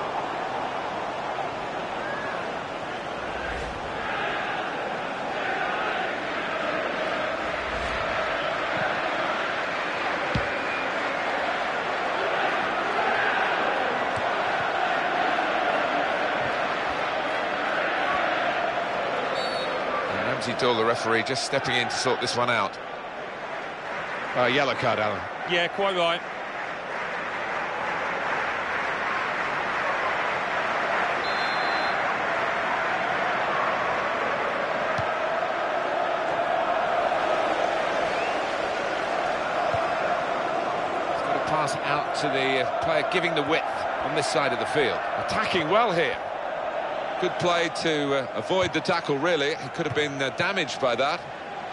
Speaker 10: The referee just stepping in to sort this one out. Yellow card, Alan.
Speaker 3: Yeah, quite right.
Speaker 10: He's got to pass out to the player giving the width on this side of the field. Attacking well here.
Speaker 1: Good play to avoid the tackle, really. He could have been damaged by that.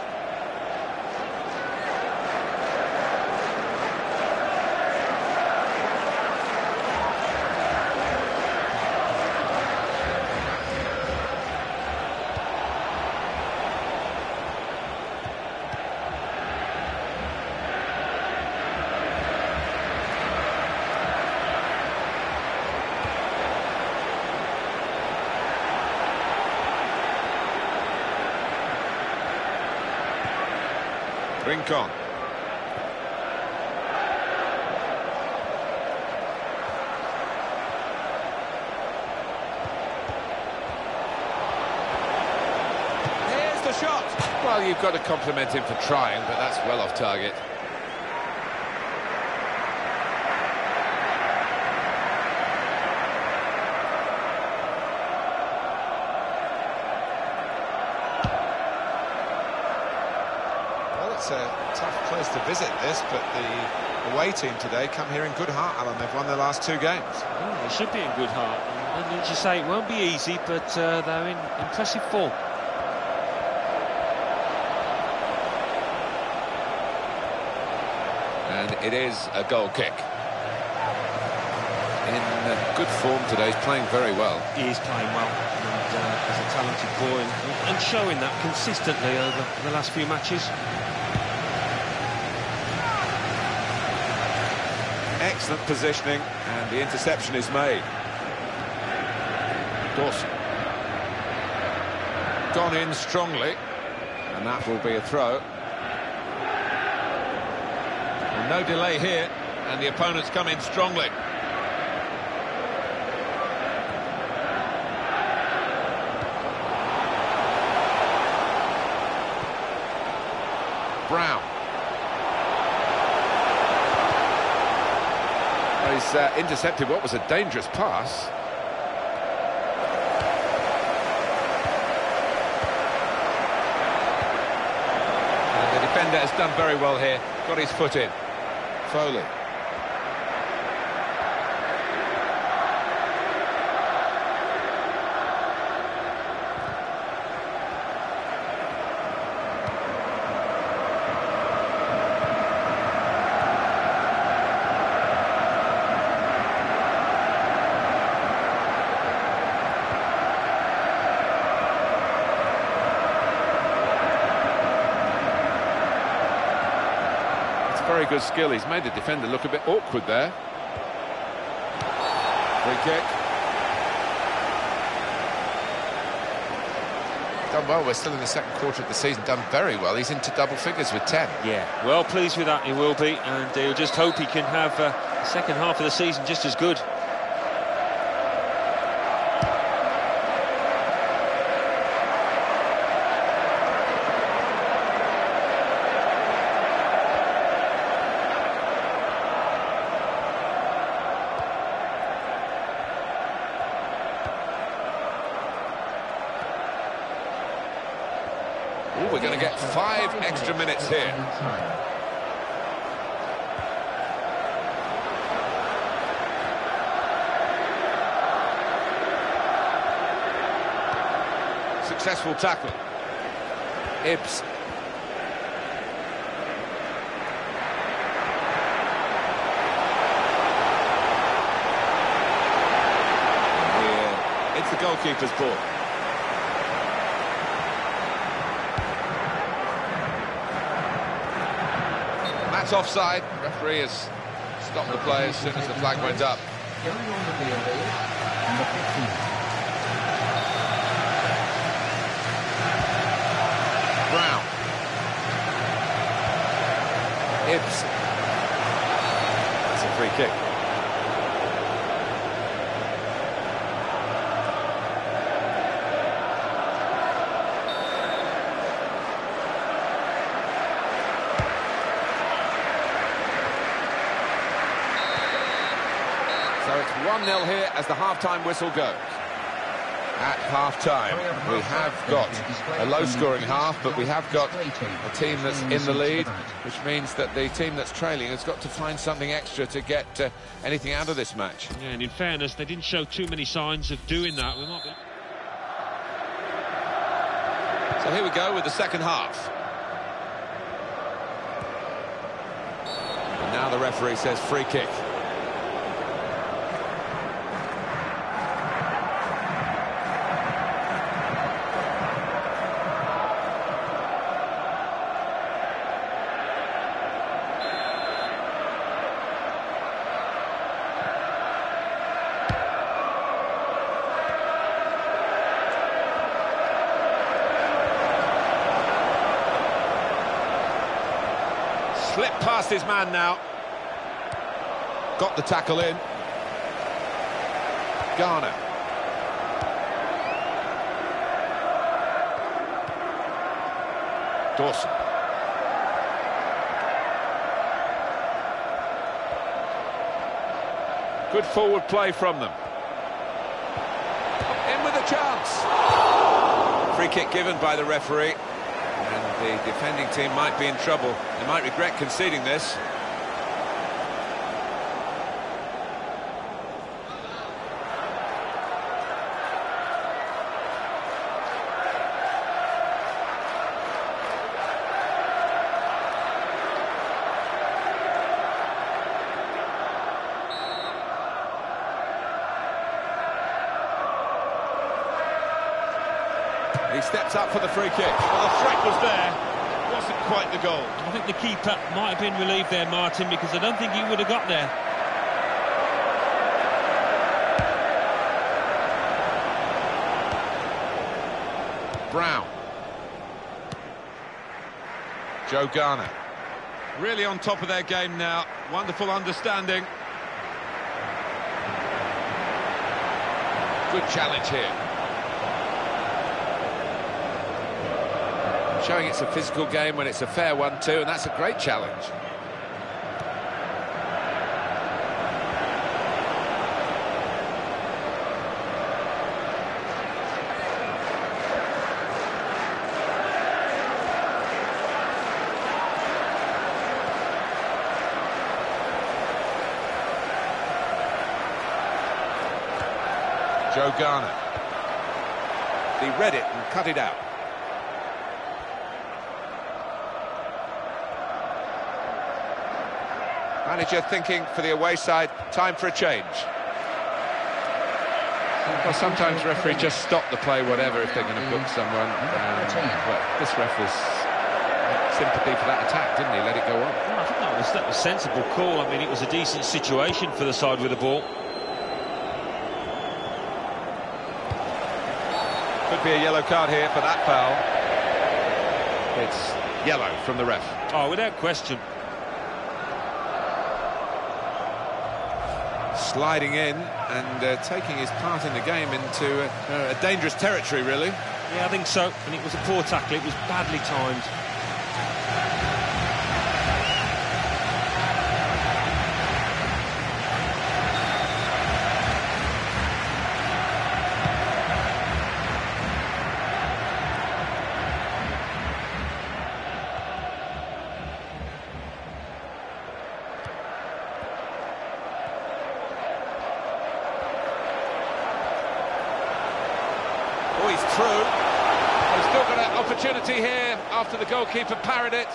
Speaker 1: Rincon. Here's the shot.
Speaker 10: Well, you've got to compliment him for trying, but that's well off target.
Speaker 1: It's a tough place to visit this, but the away team today come here in good heart, Alan. They've won their last 2 games.
Speaker 3: Oh, they should be in good heart. And as you say, it won't be easy, but they're in impressive form.
Speaker 10: And it is a goal kick. In good form today, he's playing very well.
Speaker 3: He is playing well, and as a talented boy, and showing that consistently over the last few matches.
Speaker 10: Excellent positioning, and the interception is made. Dawson. Gone in strongly, and that will be a throw.
Speaker 1: Well, no delay here, and the opponents come in strongly. Brown. Well, he's intercepted what was a dangerous pass.
Speaker 10: And the defender has done very well here. Got his foot in.
Speaker 1: Foley. Very good skill. He's made the defender look a bit awkward there. Free kick. Done well. We're still in the second quarter of the season. Done very well. He's into double figures with 10.
Speaker 3: Yeah, well pleased with that, he will be, and he'll just hope he can have the second half of the season just as good.
Speaker 1: Ooh, we're going to get 5 extra minutes here. Successful tackle. Ibs.
Speaker 10: Here, it's the goalkeeper's ball.
Speaker 1: That's offside. Referee has stopped the play as soon as the flag went up.
Speaker 4: Going on the field is number 15.
Speaker 1: Brown. Ibs. That's a free kick. So it's 1-0 here as the half-time whistle goes. At half-time, we have got a low-scoring half, but we have got a team that's in the lead, which means that the team that's trailing has got to find something extra to get anything out of this match.
Speaker 3: Yeah, and in fairness, they didn't show too many signs of doing that.
Speaker 10: So here we go with the second half.
Speaker 1: And now the referee says free kick. Slipped past his man now. Got the tackle in. Garner. Dawson. Good forward play from them. In with a chance. Free kick given by the referee. And the defending team might be in trouble. They might regret conceding this. He steps up for the free kick.
Speaker 10: Well, the threat was there. Wasn't quite the goal.
Speaker 3: I think the keeper might have been relieved there, Martin, because I don't think he would have got there.
Speaker 1: Brown. Joe Garner.
Speaker 10: Really on top of their game now. Wonderful understanding.
Speaker 1: Good challenge here. Showing it's a physical game when it's a fair one too, and that's a great challenge. Joe Garner. He read it and cut it out. Manager thinking for the away side, time for a change. Well, sometimes referees just stop the play, whatever, if they're going to book someone. But this ref was sympathy for that attack, didn't he? Let it go on.
Speaker 3: No, I think that was a sensible call. I mean, it was a decent situation for the side with the ball.
Speaker 1: Could be a yellow card here for that foul. It's yellow from the ref.
Speaker 3: Oh, without question.
Speaker 1: Sliding in and taking his part in the game into a dangerous territory, really.
Speaker 3: Yeah, I think so. And it was a poor tackle. It was badly timed.
Speaker 1: Oh, he's through. They've still got an opportunity here after the goalkeeper parried it.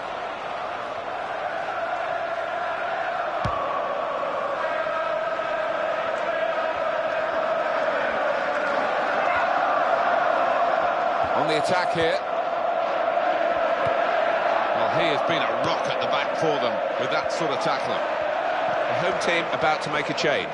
Speaker 1: On the attack here. Well, he has been a rock at the back for them with that sort of tackling. The home team about to make a change.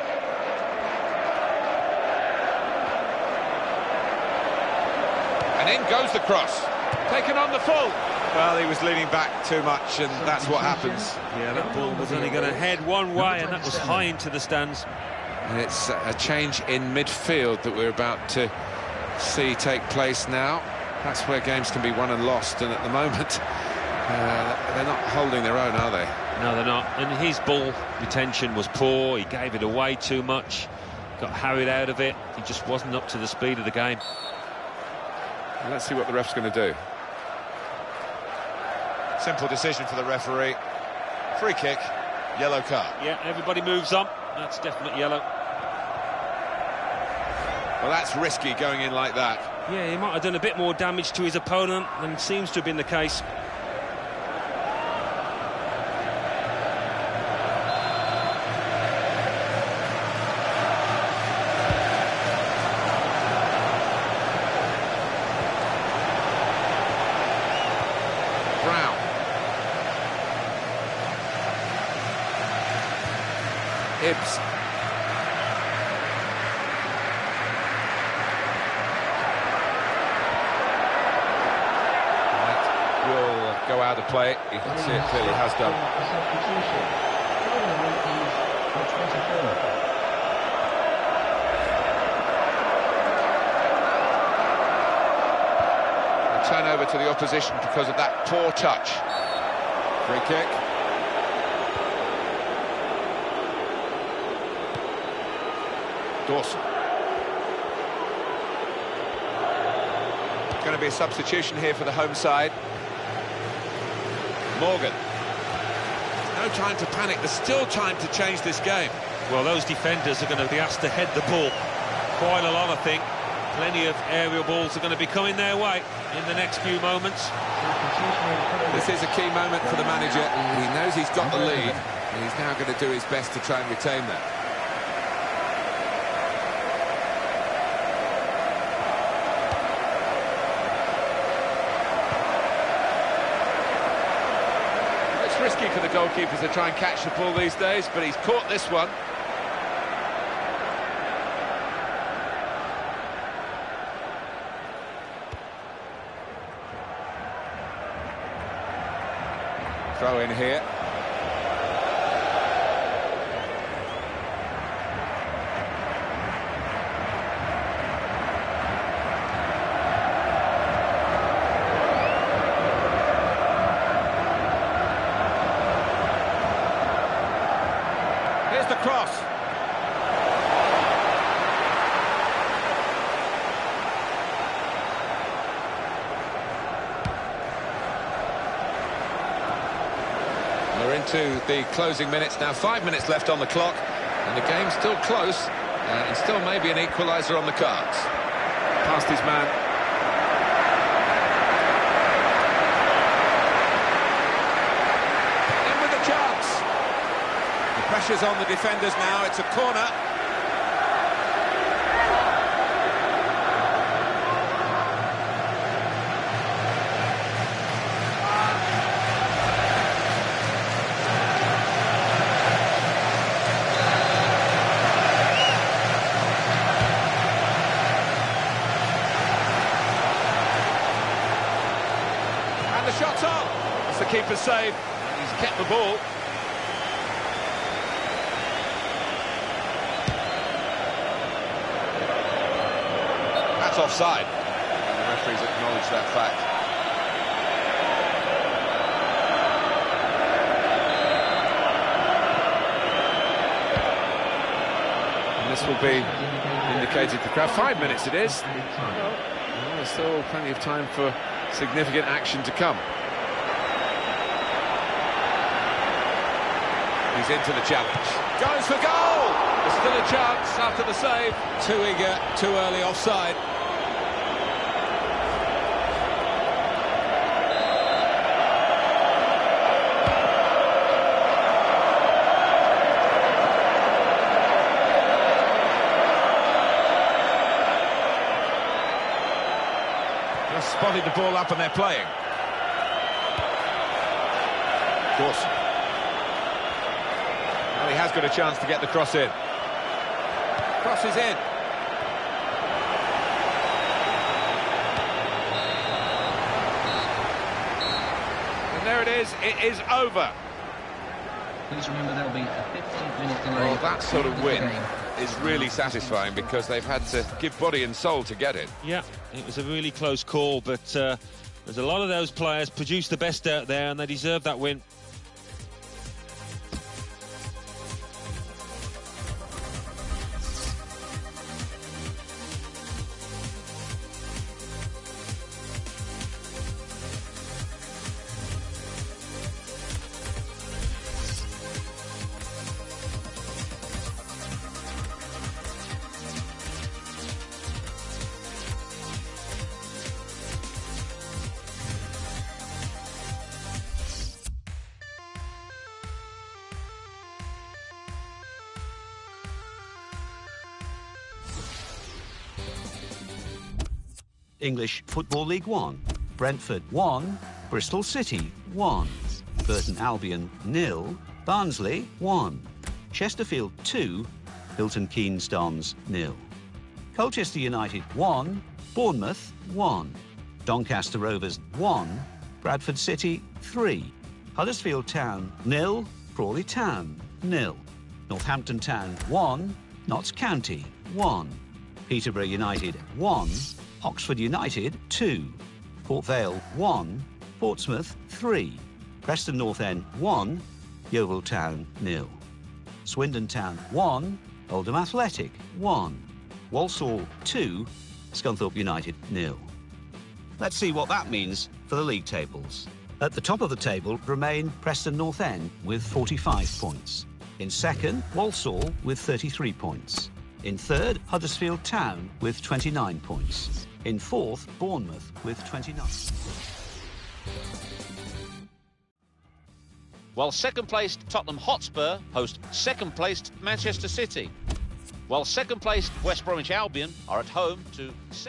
Speaker 1: And in goes the cross. Taken on the full. Well, he was leaning back too much, and that's what happens.
Speaker 3: Yeah, that ball was only going to head one way, and that was high into the stands.
Speaker 1: And it's a change in midfield that we're about to see take place now. That's where games can be won and lost, and at the moment, they're not holding their own, are they?
Speaker 3: No, they're not. And his ball retention was poor. He gave it away too much. Got harried out of it. He just wasn't up to the speed of the game.
Speaker 1: Let's see what the ref's going to do. Simple decision for the referee. Free kick, yellow card.
Speaker 3: Yeah, everybody moves on. That's definitely yellow.
Speaker 1: Well, that's risky going in like that.
Speaker 3: Yeah, he might have done a bit more damage to his opponent than seems to have been the case.
Speaker 1: Hibbs. That will go out of play. You can see it clearly has done. A turnover to the opposition because of that poor touch. Free kick. Dawson. Going to be a substitution here for the home side. Morgan. No time to panic. There's still time to change this game.
Speaker 3: Well, those defenders are going to be asked to head the ball quite a lot, I think. Plenty of aerial balls are going to be coming their way in the next few moments.
Speaker 1: This is a key moment for the manager. He knows he's got the lead, and he's now going to do his best to try and retain that. Risky for the goalkeepers to try and catch the ball these days, but he's caught this one. Throw in here. Here's the cross. We're into the closing minutes now. 5 minutes left on the clock, and the game's still close, and still maybe an equaliser on the cards. Past his man. In with the chance. The pressure's on the defenders now. It's a corner. The shot's on. It's the keeper's save. He's kept the ball. That's offside. And the referee's acknowledged that fact. And this will be indicated to the crowd. 5 minutes it is. Well, there's still plenty of time for significant action to come. He's into the challenge. Goes for goal! There's still a chance after the save. Too eager, too early, offside. Just spotted the ball up and they're playing. Dawson. Well, he has got a chance to get the cross in. Cross is in. And there it is. It is over.
Speaker 4: Please remember there'll be a 15-minute delay.
Speaker 1: Well, that sort of win is really satisfying because they've had to give body and soul to get it.
Speaker 3: Yeah, it was a really close call, but there's a lot of those players produced the best out there and they deserve that win.
Speaker 5: English Football League 1. Brentford 1, Bristol City 1, Burton Albion 0, Barnsley 1, Chesterfield 2, Milton Keynes Dons 0, Colchester United 1, Bournemouth 1, Doncaster Rovers 1, Bradford City 3, Huddersfield Town 0, Crawley Town 0, Northampton Town 1, Notts County 1, Peterborough United 1, Oxford United 2, Port Vale 1, Portsmouth 3, Preston North End 1, Yeovil Town 0, Swindon Town 1, Oldham Athletic 1, Walsall 2, Scunthorpe United 0. Let's see what that means for the league tables. At the top of the table remain Preston North End with 45 points. In second, Walsall with 33 points. In third, Huddersfield Town with 29 points. In fourth, Bournemouth with 29.
Speaker 6: While second-placed Tottenham Hotspur host second-placed Manchester City. While second-placed West Bromwich Albion are at home to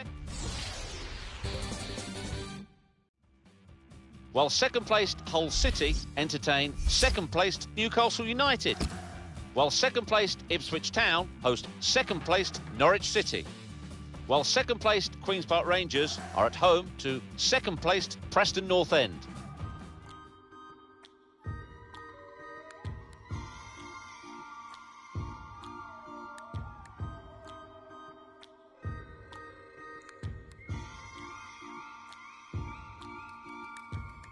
Speaker 6: while second-placed Hull City entertain second-placed Newcastle United. While second-placed Ipswich Town host second-placed Norwich City. While second-placed Queen's Park Rangers are at home to second-placed Preston North End.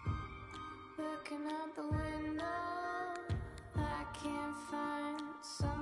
Speaker 9: Looking out the window, I can't find some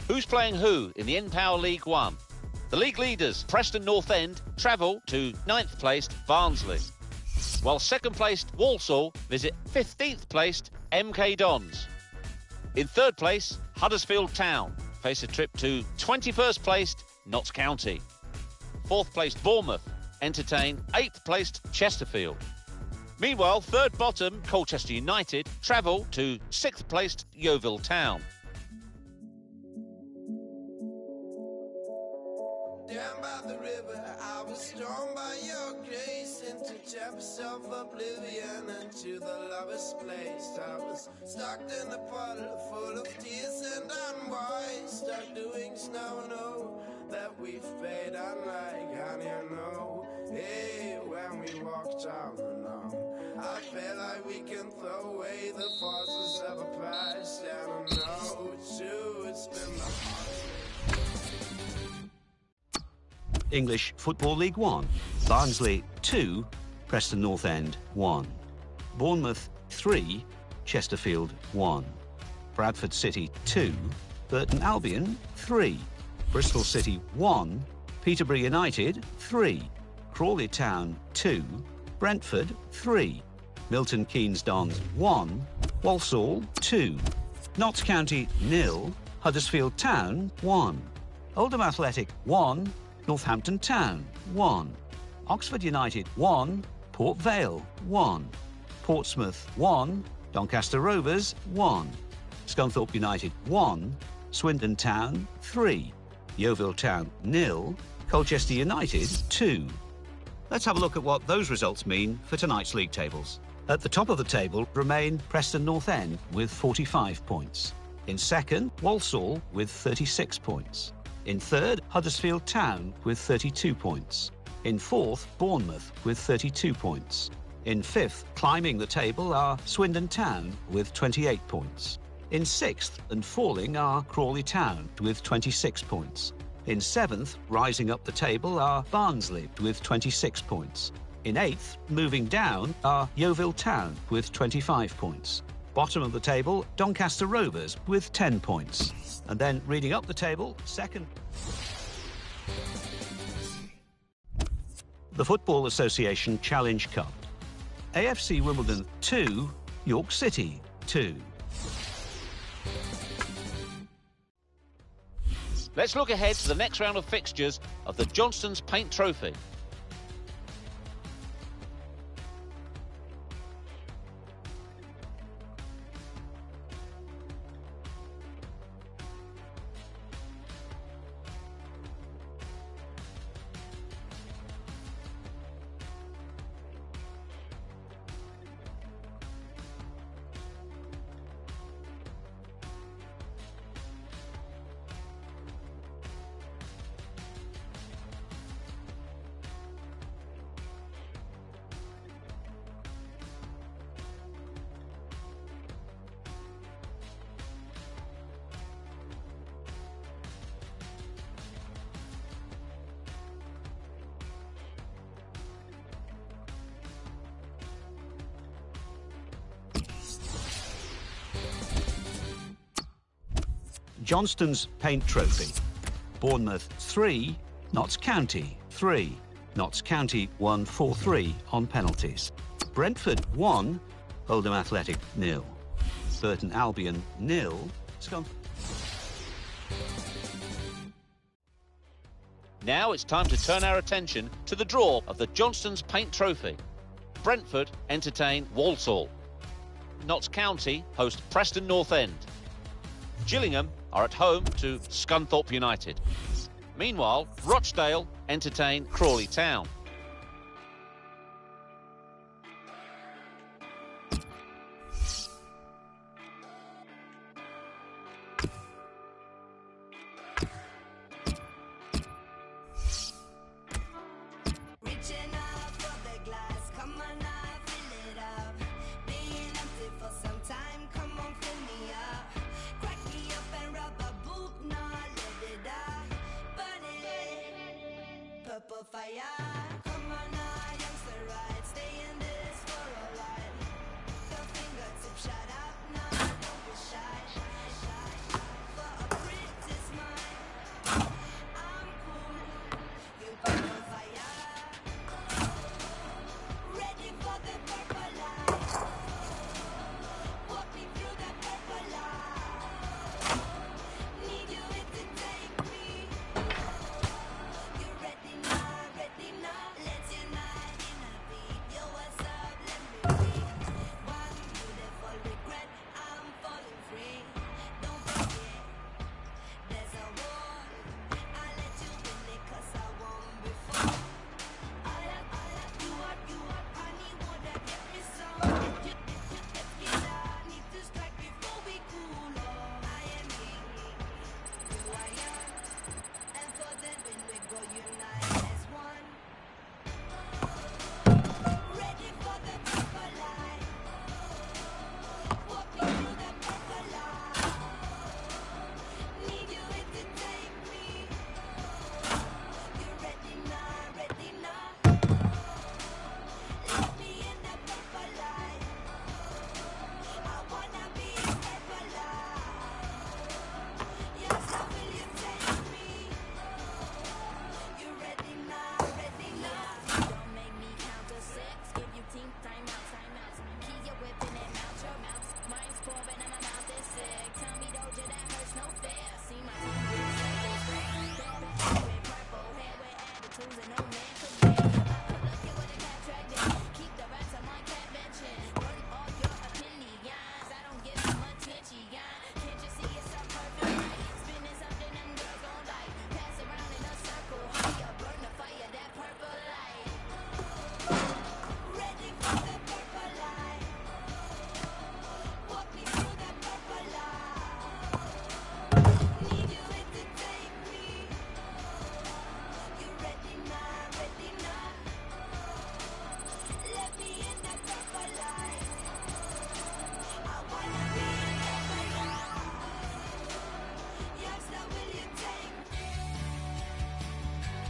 Speaker 6: Who's playing who in the N-Power League One? The league leaders, Preston North End, travel to 9th placed Barnsley, while 2nd placed Walsall visit 15th placed MK Dons. In 3rd place, Huddersfield Town face a trip to 21st placed Notts County. 4th placed Bournemouth entertain 8th placed Chesterfield. Meanwhile, 3rd bottom Colchester United travel to 6th placed Yeovil Town.
Speaker 9: Down by the river, I was drawn by your grace into chambers of oblivion and to the lowest place. I was stuck in a puddle full of tears and unwise, stuck doing snow, know that we've paid unlike, and you know, hey, when we walked down the now, I feel like we can throw away the forces of a past, and I know too, it's been the hardest.
Speaker 5: English Football League 1. Barnsley 2, Preston North End 1. Bournemouth 3, Chesterfield 1. Bradford City 2, Burton Albion 3. Bristol City 1, Peterborough United 3. Crawley Town 2, Brentford 3. Milton Keynes Dons 1, Walsall 2. Notts County 0, Huddersfield Town 1. Oldham Athletic 1, Northampton Town 1. Oxford United 1, Port Vale 1. Portsmouth 1, Doncaster Rovers 1. Scunthorpe United 1, Swindon Town 3. Yeovil Town 0, Colchester United 2. Let's have a look at what those results mean for tonight's league tables. At the top of the table remain Preston North End with 45 points. In second, Walsall with 36 points. In third, Huddersfield Town with 32 points. In fourth, Bournemouth with 32 points. In fifth, climbing the table are Swindon Town with 28 points. In sixth and falling are Crawley Town with 26 points. In seventh, rising up the table are Barnsley with 26 points. In eighth, moving down are Yeovil Town with 25 points. Bottom of the table, Doncaster Rovers with 10 points. And then reading up the table, second. The Football Association Challenge Cup. AFC Wimbledon 2, York City 2.
Speaker 6: Let's look ahead to the next round of fixtures of the Johnston's Paint Trophy.
Speaker 5: Johnston's Paint Trophy. Bournemouth 3, Notts County 3. Notts County won 4-3 on penalties. Brentford 1, Oldham Athletic 0. Burton Albion 0.
Speaker 6: Now it's time to turn our attention to the draw of the Johnston's Paint Trophy. Brentford entertain Walsall. Notts County host Preston North End. Gillingham are at home to Scunthorpe United. Meanwhile, Rochdale entertain Crawley Town.
Speaker 9: Fire.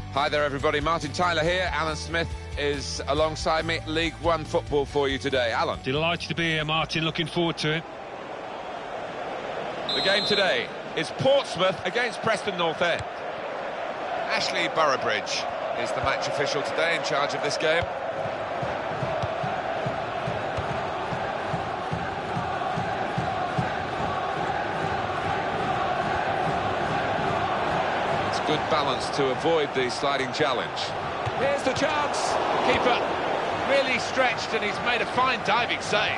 Speaker 1: Hi there, everybody. Martin Tyler here. Alan Smith is alongside me. League One football for you today. Alan.
Speaker 3: Delighted to be here, Martin. Looking forward to it.
Speaker 1: The game today is Portsmouth against Preston North End. Ashley Boroughbridge is the match official today in charge of this game. Good balance to avoid the sliding challenge. Here's the chance. Keeper really stretched and he's made a fine diving save.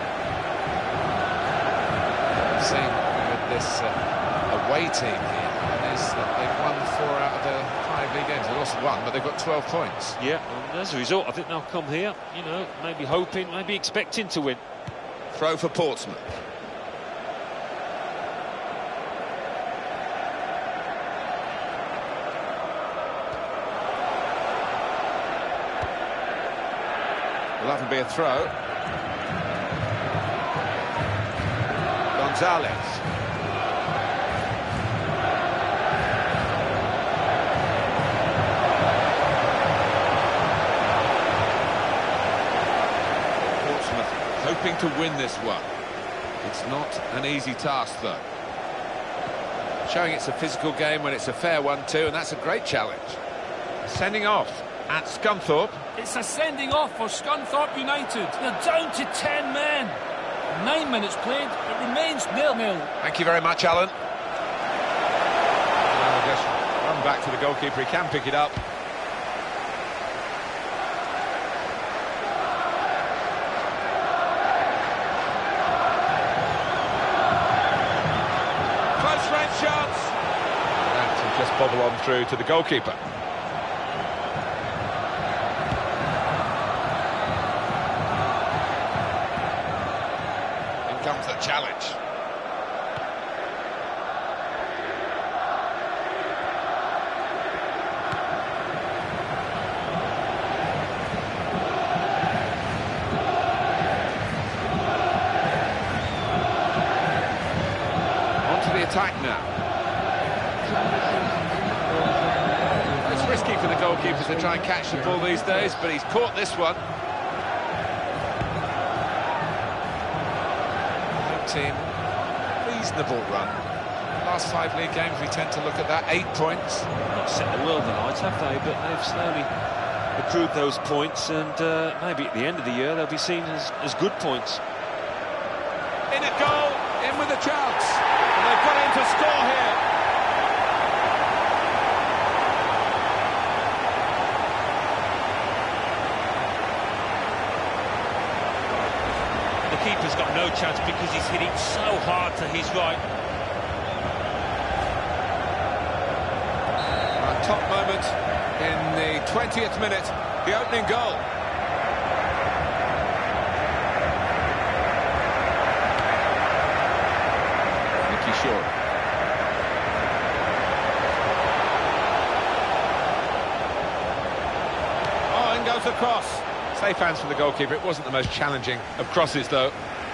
Speaker 1: We've seen with this away team here is that they've won 4 out of the 5 league games. They lost 1, but they've got 12 points.
Speaker 3: Yeah, and as a result, I think they'll come here, you know, maybe hoping, maybe expecting to win.
Speaker 1: Throw for Portsmouth. Will that be a throw? Gonzalez. Portsmouth hoping to win this one. It's not an easy task, though. Showing it's a physical game when it's a fair one, too, and that's a great challenge. Sending off at Scunthorpe.
Speaker 2: It's a sending off for Scunthorpe United. They're down to 10 men. 9 minutes played. It remains 0-0.
Speaker 1: Thank you very much, Alan. I'll just run back to the goalkeeper. He can pick it up. Close range chance. That will just bobble on through to the goalkeeper. Comes the challenge. On to the attack now. It's risky for the goalkeepers to try and catch the ball these days, but he's caught this one. Team, reasonable run. Last 5 league games we tend to look at that. 8 points.
Speaker 3: Not set the world alight, have they? But they've slowly accrued those points, and maybe at the end of the year they'll be seen as good points.
Speaker 1: In a goal, in with a chance, and they've got in to score here.
Speaker 3: The keeper's got no chance because he's hitting so hard to his right.
Speaker 1: Our top moment in the 20th minute, the opening goal. Nicky Shaw. Oh, in goes the cross. Safe hands from the goalkeeper. It wasn't the most challenging of crosses, though.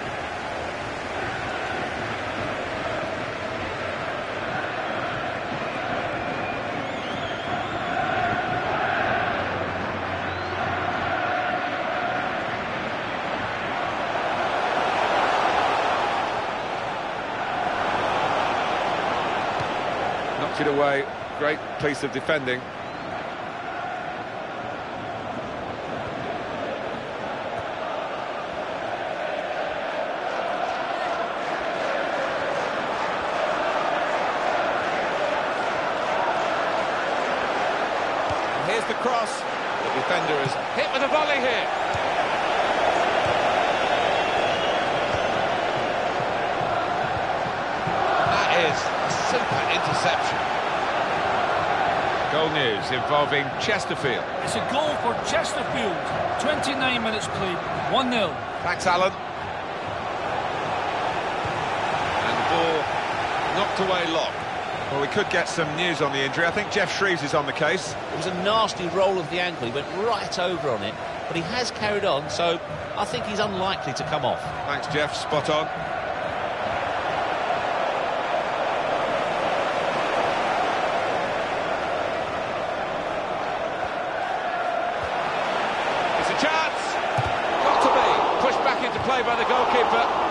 Speaker 1: Knocked it away. Great piece of defending. Here's the cross. The defender is hit with a volley here. That is a super interception. Goal news involving Chesterfield.
Speaker 2: It's a goal for Chesterfield. 29 minutes played. 1-0.
Speaker 1: Thanks, Alan. And the ball knocked away long. Well, we could get some news on the injury. I think Jeff Shreves is on the case.
Speaker 6: It was a nasty roll of the ankle. He went right over on it, but he has carried on, so I think he's unlikely to come off.
Speaker 1: Thanks, Jeff. Spot on. by the goalkeeper.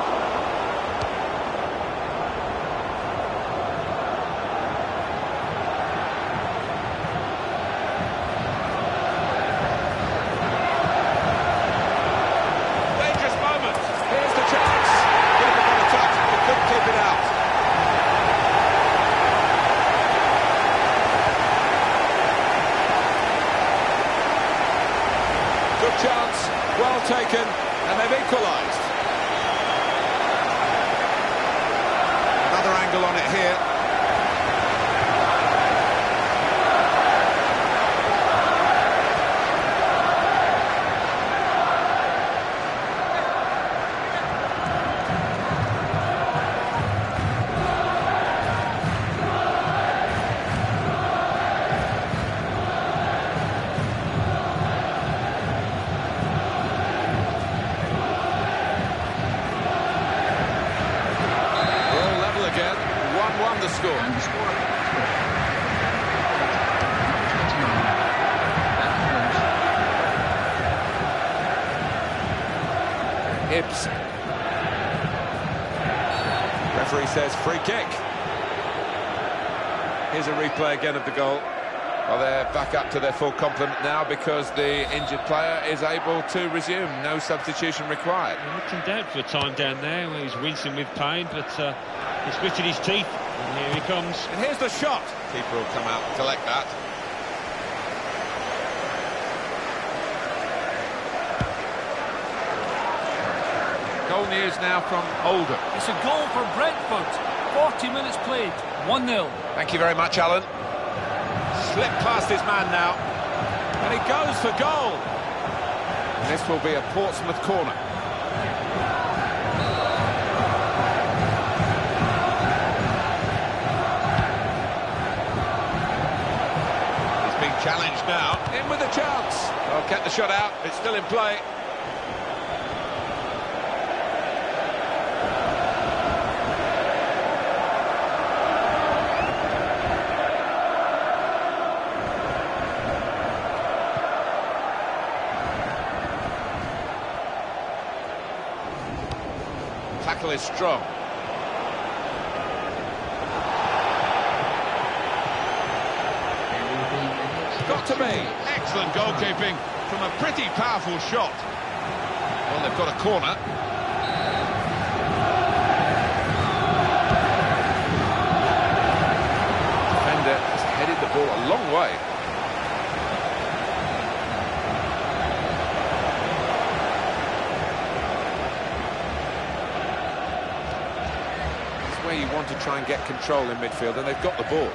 Speaker 1: Chance, well taken, and they've equalised. Another angle on it here. The score. Hibbs. Referee says free kick. Here's a replay again of the goal. Well, they're back up to their full complement now because the injured player is able to resume. No substitution required.
Speaker 3: He looked in doubt for a time down there where he's wincing with pain, but he's gritted his teeth. And here he comes.
Speaker 1: And here's the shot. Keeper will come out and collect that. Goal news now from Oldham.
Speaker 2: It's a goal for Brentford. 40 minutes played. 1-0.
Speaker 1: Thank you very much, Alan. Slipped past his man now. And he goes for goal. And this will be a Portsmouth corner. Challenged now, in with a chance. Well, kept the shot out, it's still in play. Tackle is strong. Got to be. Excellent goalkeeping from a pretty powerful shot. Well, they've got a corner. Defender has headed the ball a long way. It's where you want to try and get control in midfield, and they've got the ball.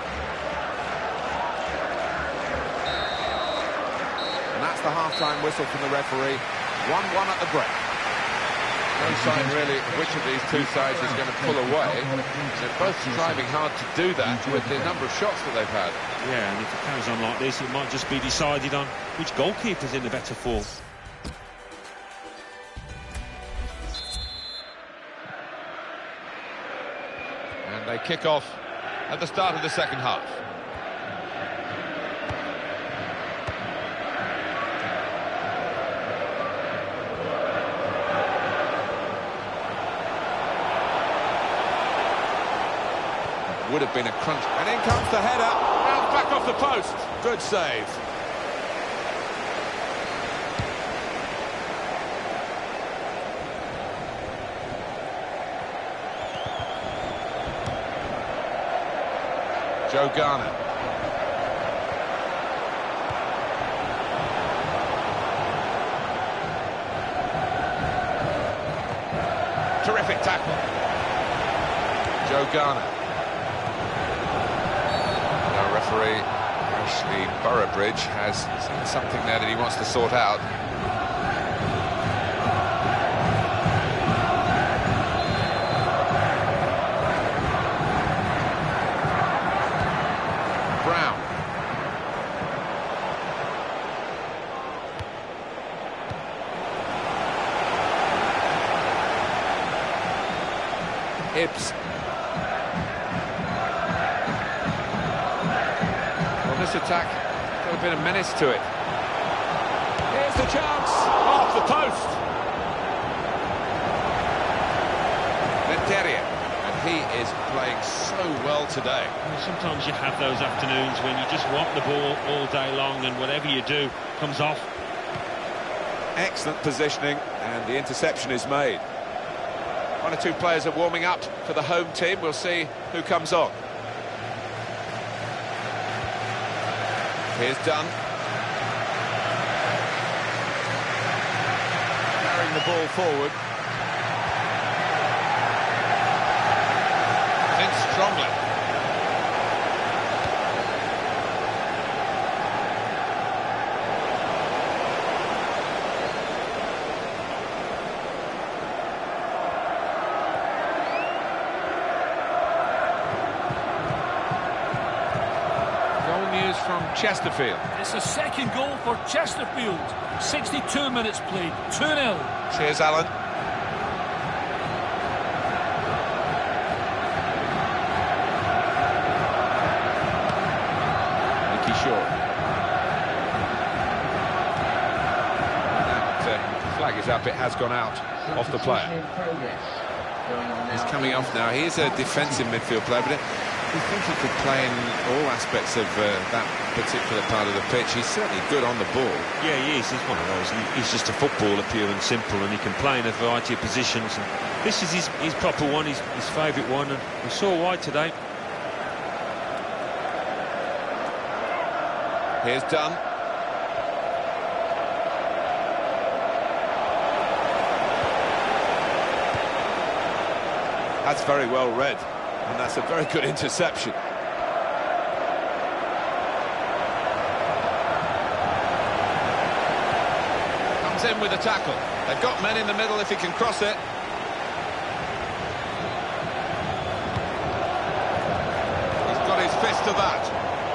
Speaker 1: The half-time whistle from the referee. 1-1 at the break. No sign really of which of these two sides is going to pull away. They're both striving hard to do that with the number of shots that they've had.
Speaker 3: Yeah, and if it carries on like this, it might just be decided on which goalkeeper's in the better form.
Speaker 1: And they kick off at the start of the second half. Would have been a crunch, and in comes the header, round back off the post. Good save. Joe Garner. Terrific tackle. Joe Garner. Referee Ashley Boroughbridge has seen something there that he wants to sort out. Brown. Hibbs. This attack got a bit of menace to it. Here's the chance, off the post. Terrier, and he is playing so well today.
Speaker 3: Well, sometimes you have those afternoons when you just want the ball all day long and whatever you do comes off.
Speaker 1: Excellent positioning, and the interception is made. One or two players are warming up for the home team. We'll see who comes on. Here's Dunn. Carrying the ball forward.
Speaker 8: In strongly.
Speaker 1: From Chesterfield.
Speaker 2: It's a second goal for Chesterfield. 62 minutes played, 2-0.
Speaker 1: Cheers, Alan. Nicky Shaw. That flag is up, it has gone out off the player. He's coming off now. He is a defensive midfield player, but I think he could play in all aspects of that particular part of the pitch. He's certainly good on the ball.
Speaker 3: Yeah, he is. He's one of those. He's just a footballer, pure and simple, and he can play in a variety of positions. And this is his proper one, his favourite one, and we saw why today.
Speaker 1: Here's Dunn. That's very well read. And that's a very good interception. Comes in with a tackle. They've got men in the middle if he can cross it. He's got his fist to that.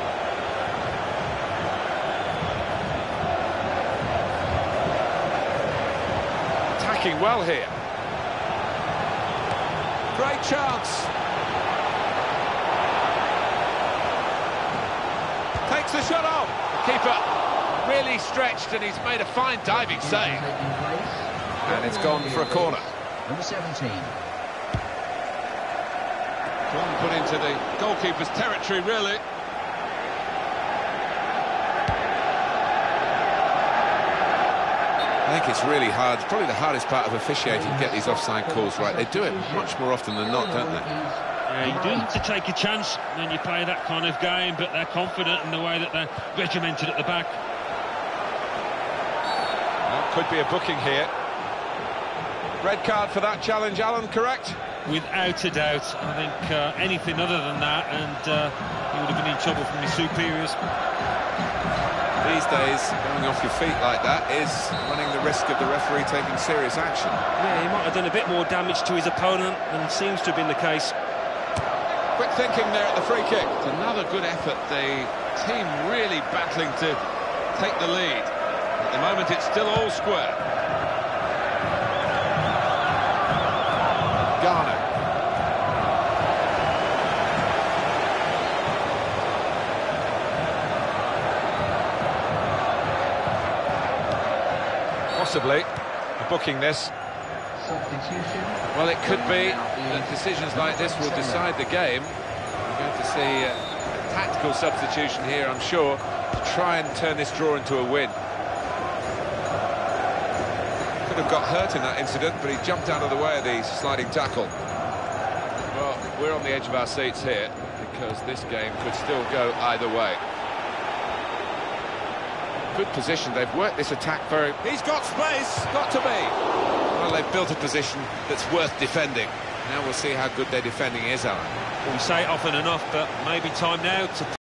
Speaker 1: Attacking well here. Great chance. Takes the shot off. The keeper really stretched and he's made a fine diving save. And it's gone for a corner.
Speaker 4: Number 17.
Speaker 8: One put into the goalkeeper's territory, really.
Speaker 1: I think it's really hard. It's probably the hardest part of officiating to get these offside calls right. They do it much more often than not, don't they?
Speaker 3: Yeah, you do have to take a chance when you play that kind of game, but they're confident in the way that they're regimented at the back.
Speaker 1: Well, could be a booking here. Red card for that challenge, Alan, correct?
Speaker 3: Without a doubt. I think anything other than that, and he would have been in trouble from his superiors.
Speaker 1: These days, going off your feet like that is running the risk of the referee taking serious action.
Speaker 3: Yeah, he might have done a bit more damage to his opponent than seems to have been the case.
Speaker 1: Quick thinking there at the free kick. It's another good effort. The team really battling to take the lead. At the moment, it's still all square. Garner. Possibly booking this.
Speaker 4: Substitution.
Speaker 1: Well, it could be that decisions like this will decide the game. We're going to see a tactical substitution here, I'm sure, to try and turn this draw into a win. Could have got hurt in that incident, but he jumped out of the way of the sliding tackle. Well, we're on the edge of our seats here, because this game could still go either way. Good position, they've worked this attack very... He's got space, got to be. Well, they've built a position that's worth defending. Now we'll see how good their defending is, Alan.
Speaker 3: Well, we say it often enough, but maybe time now to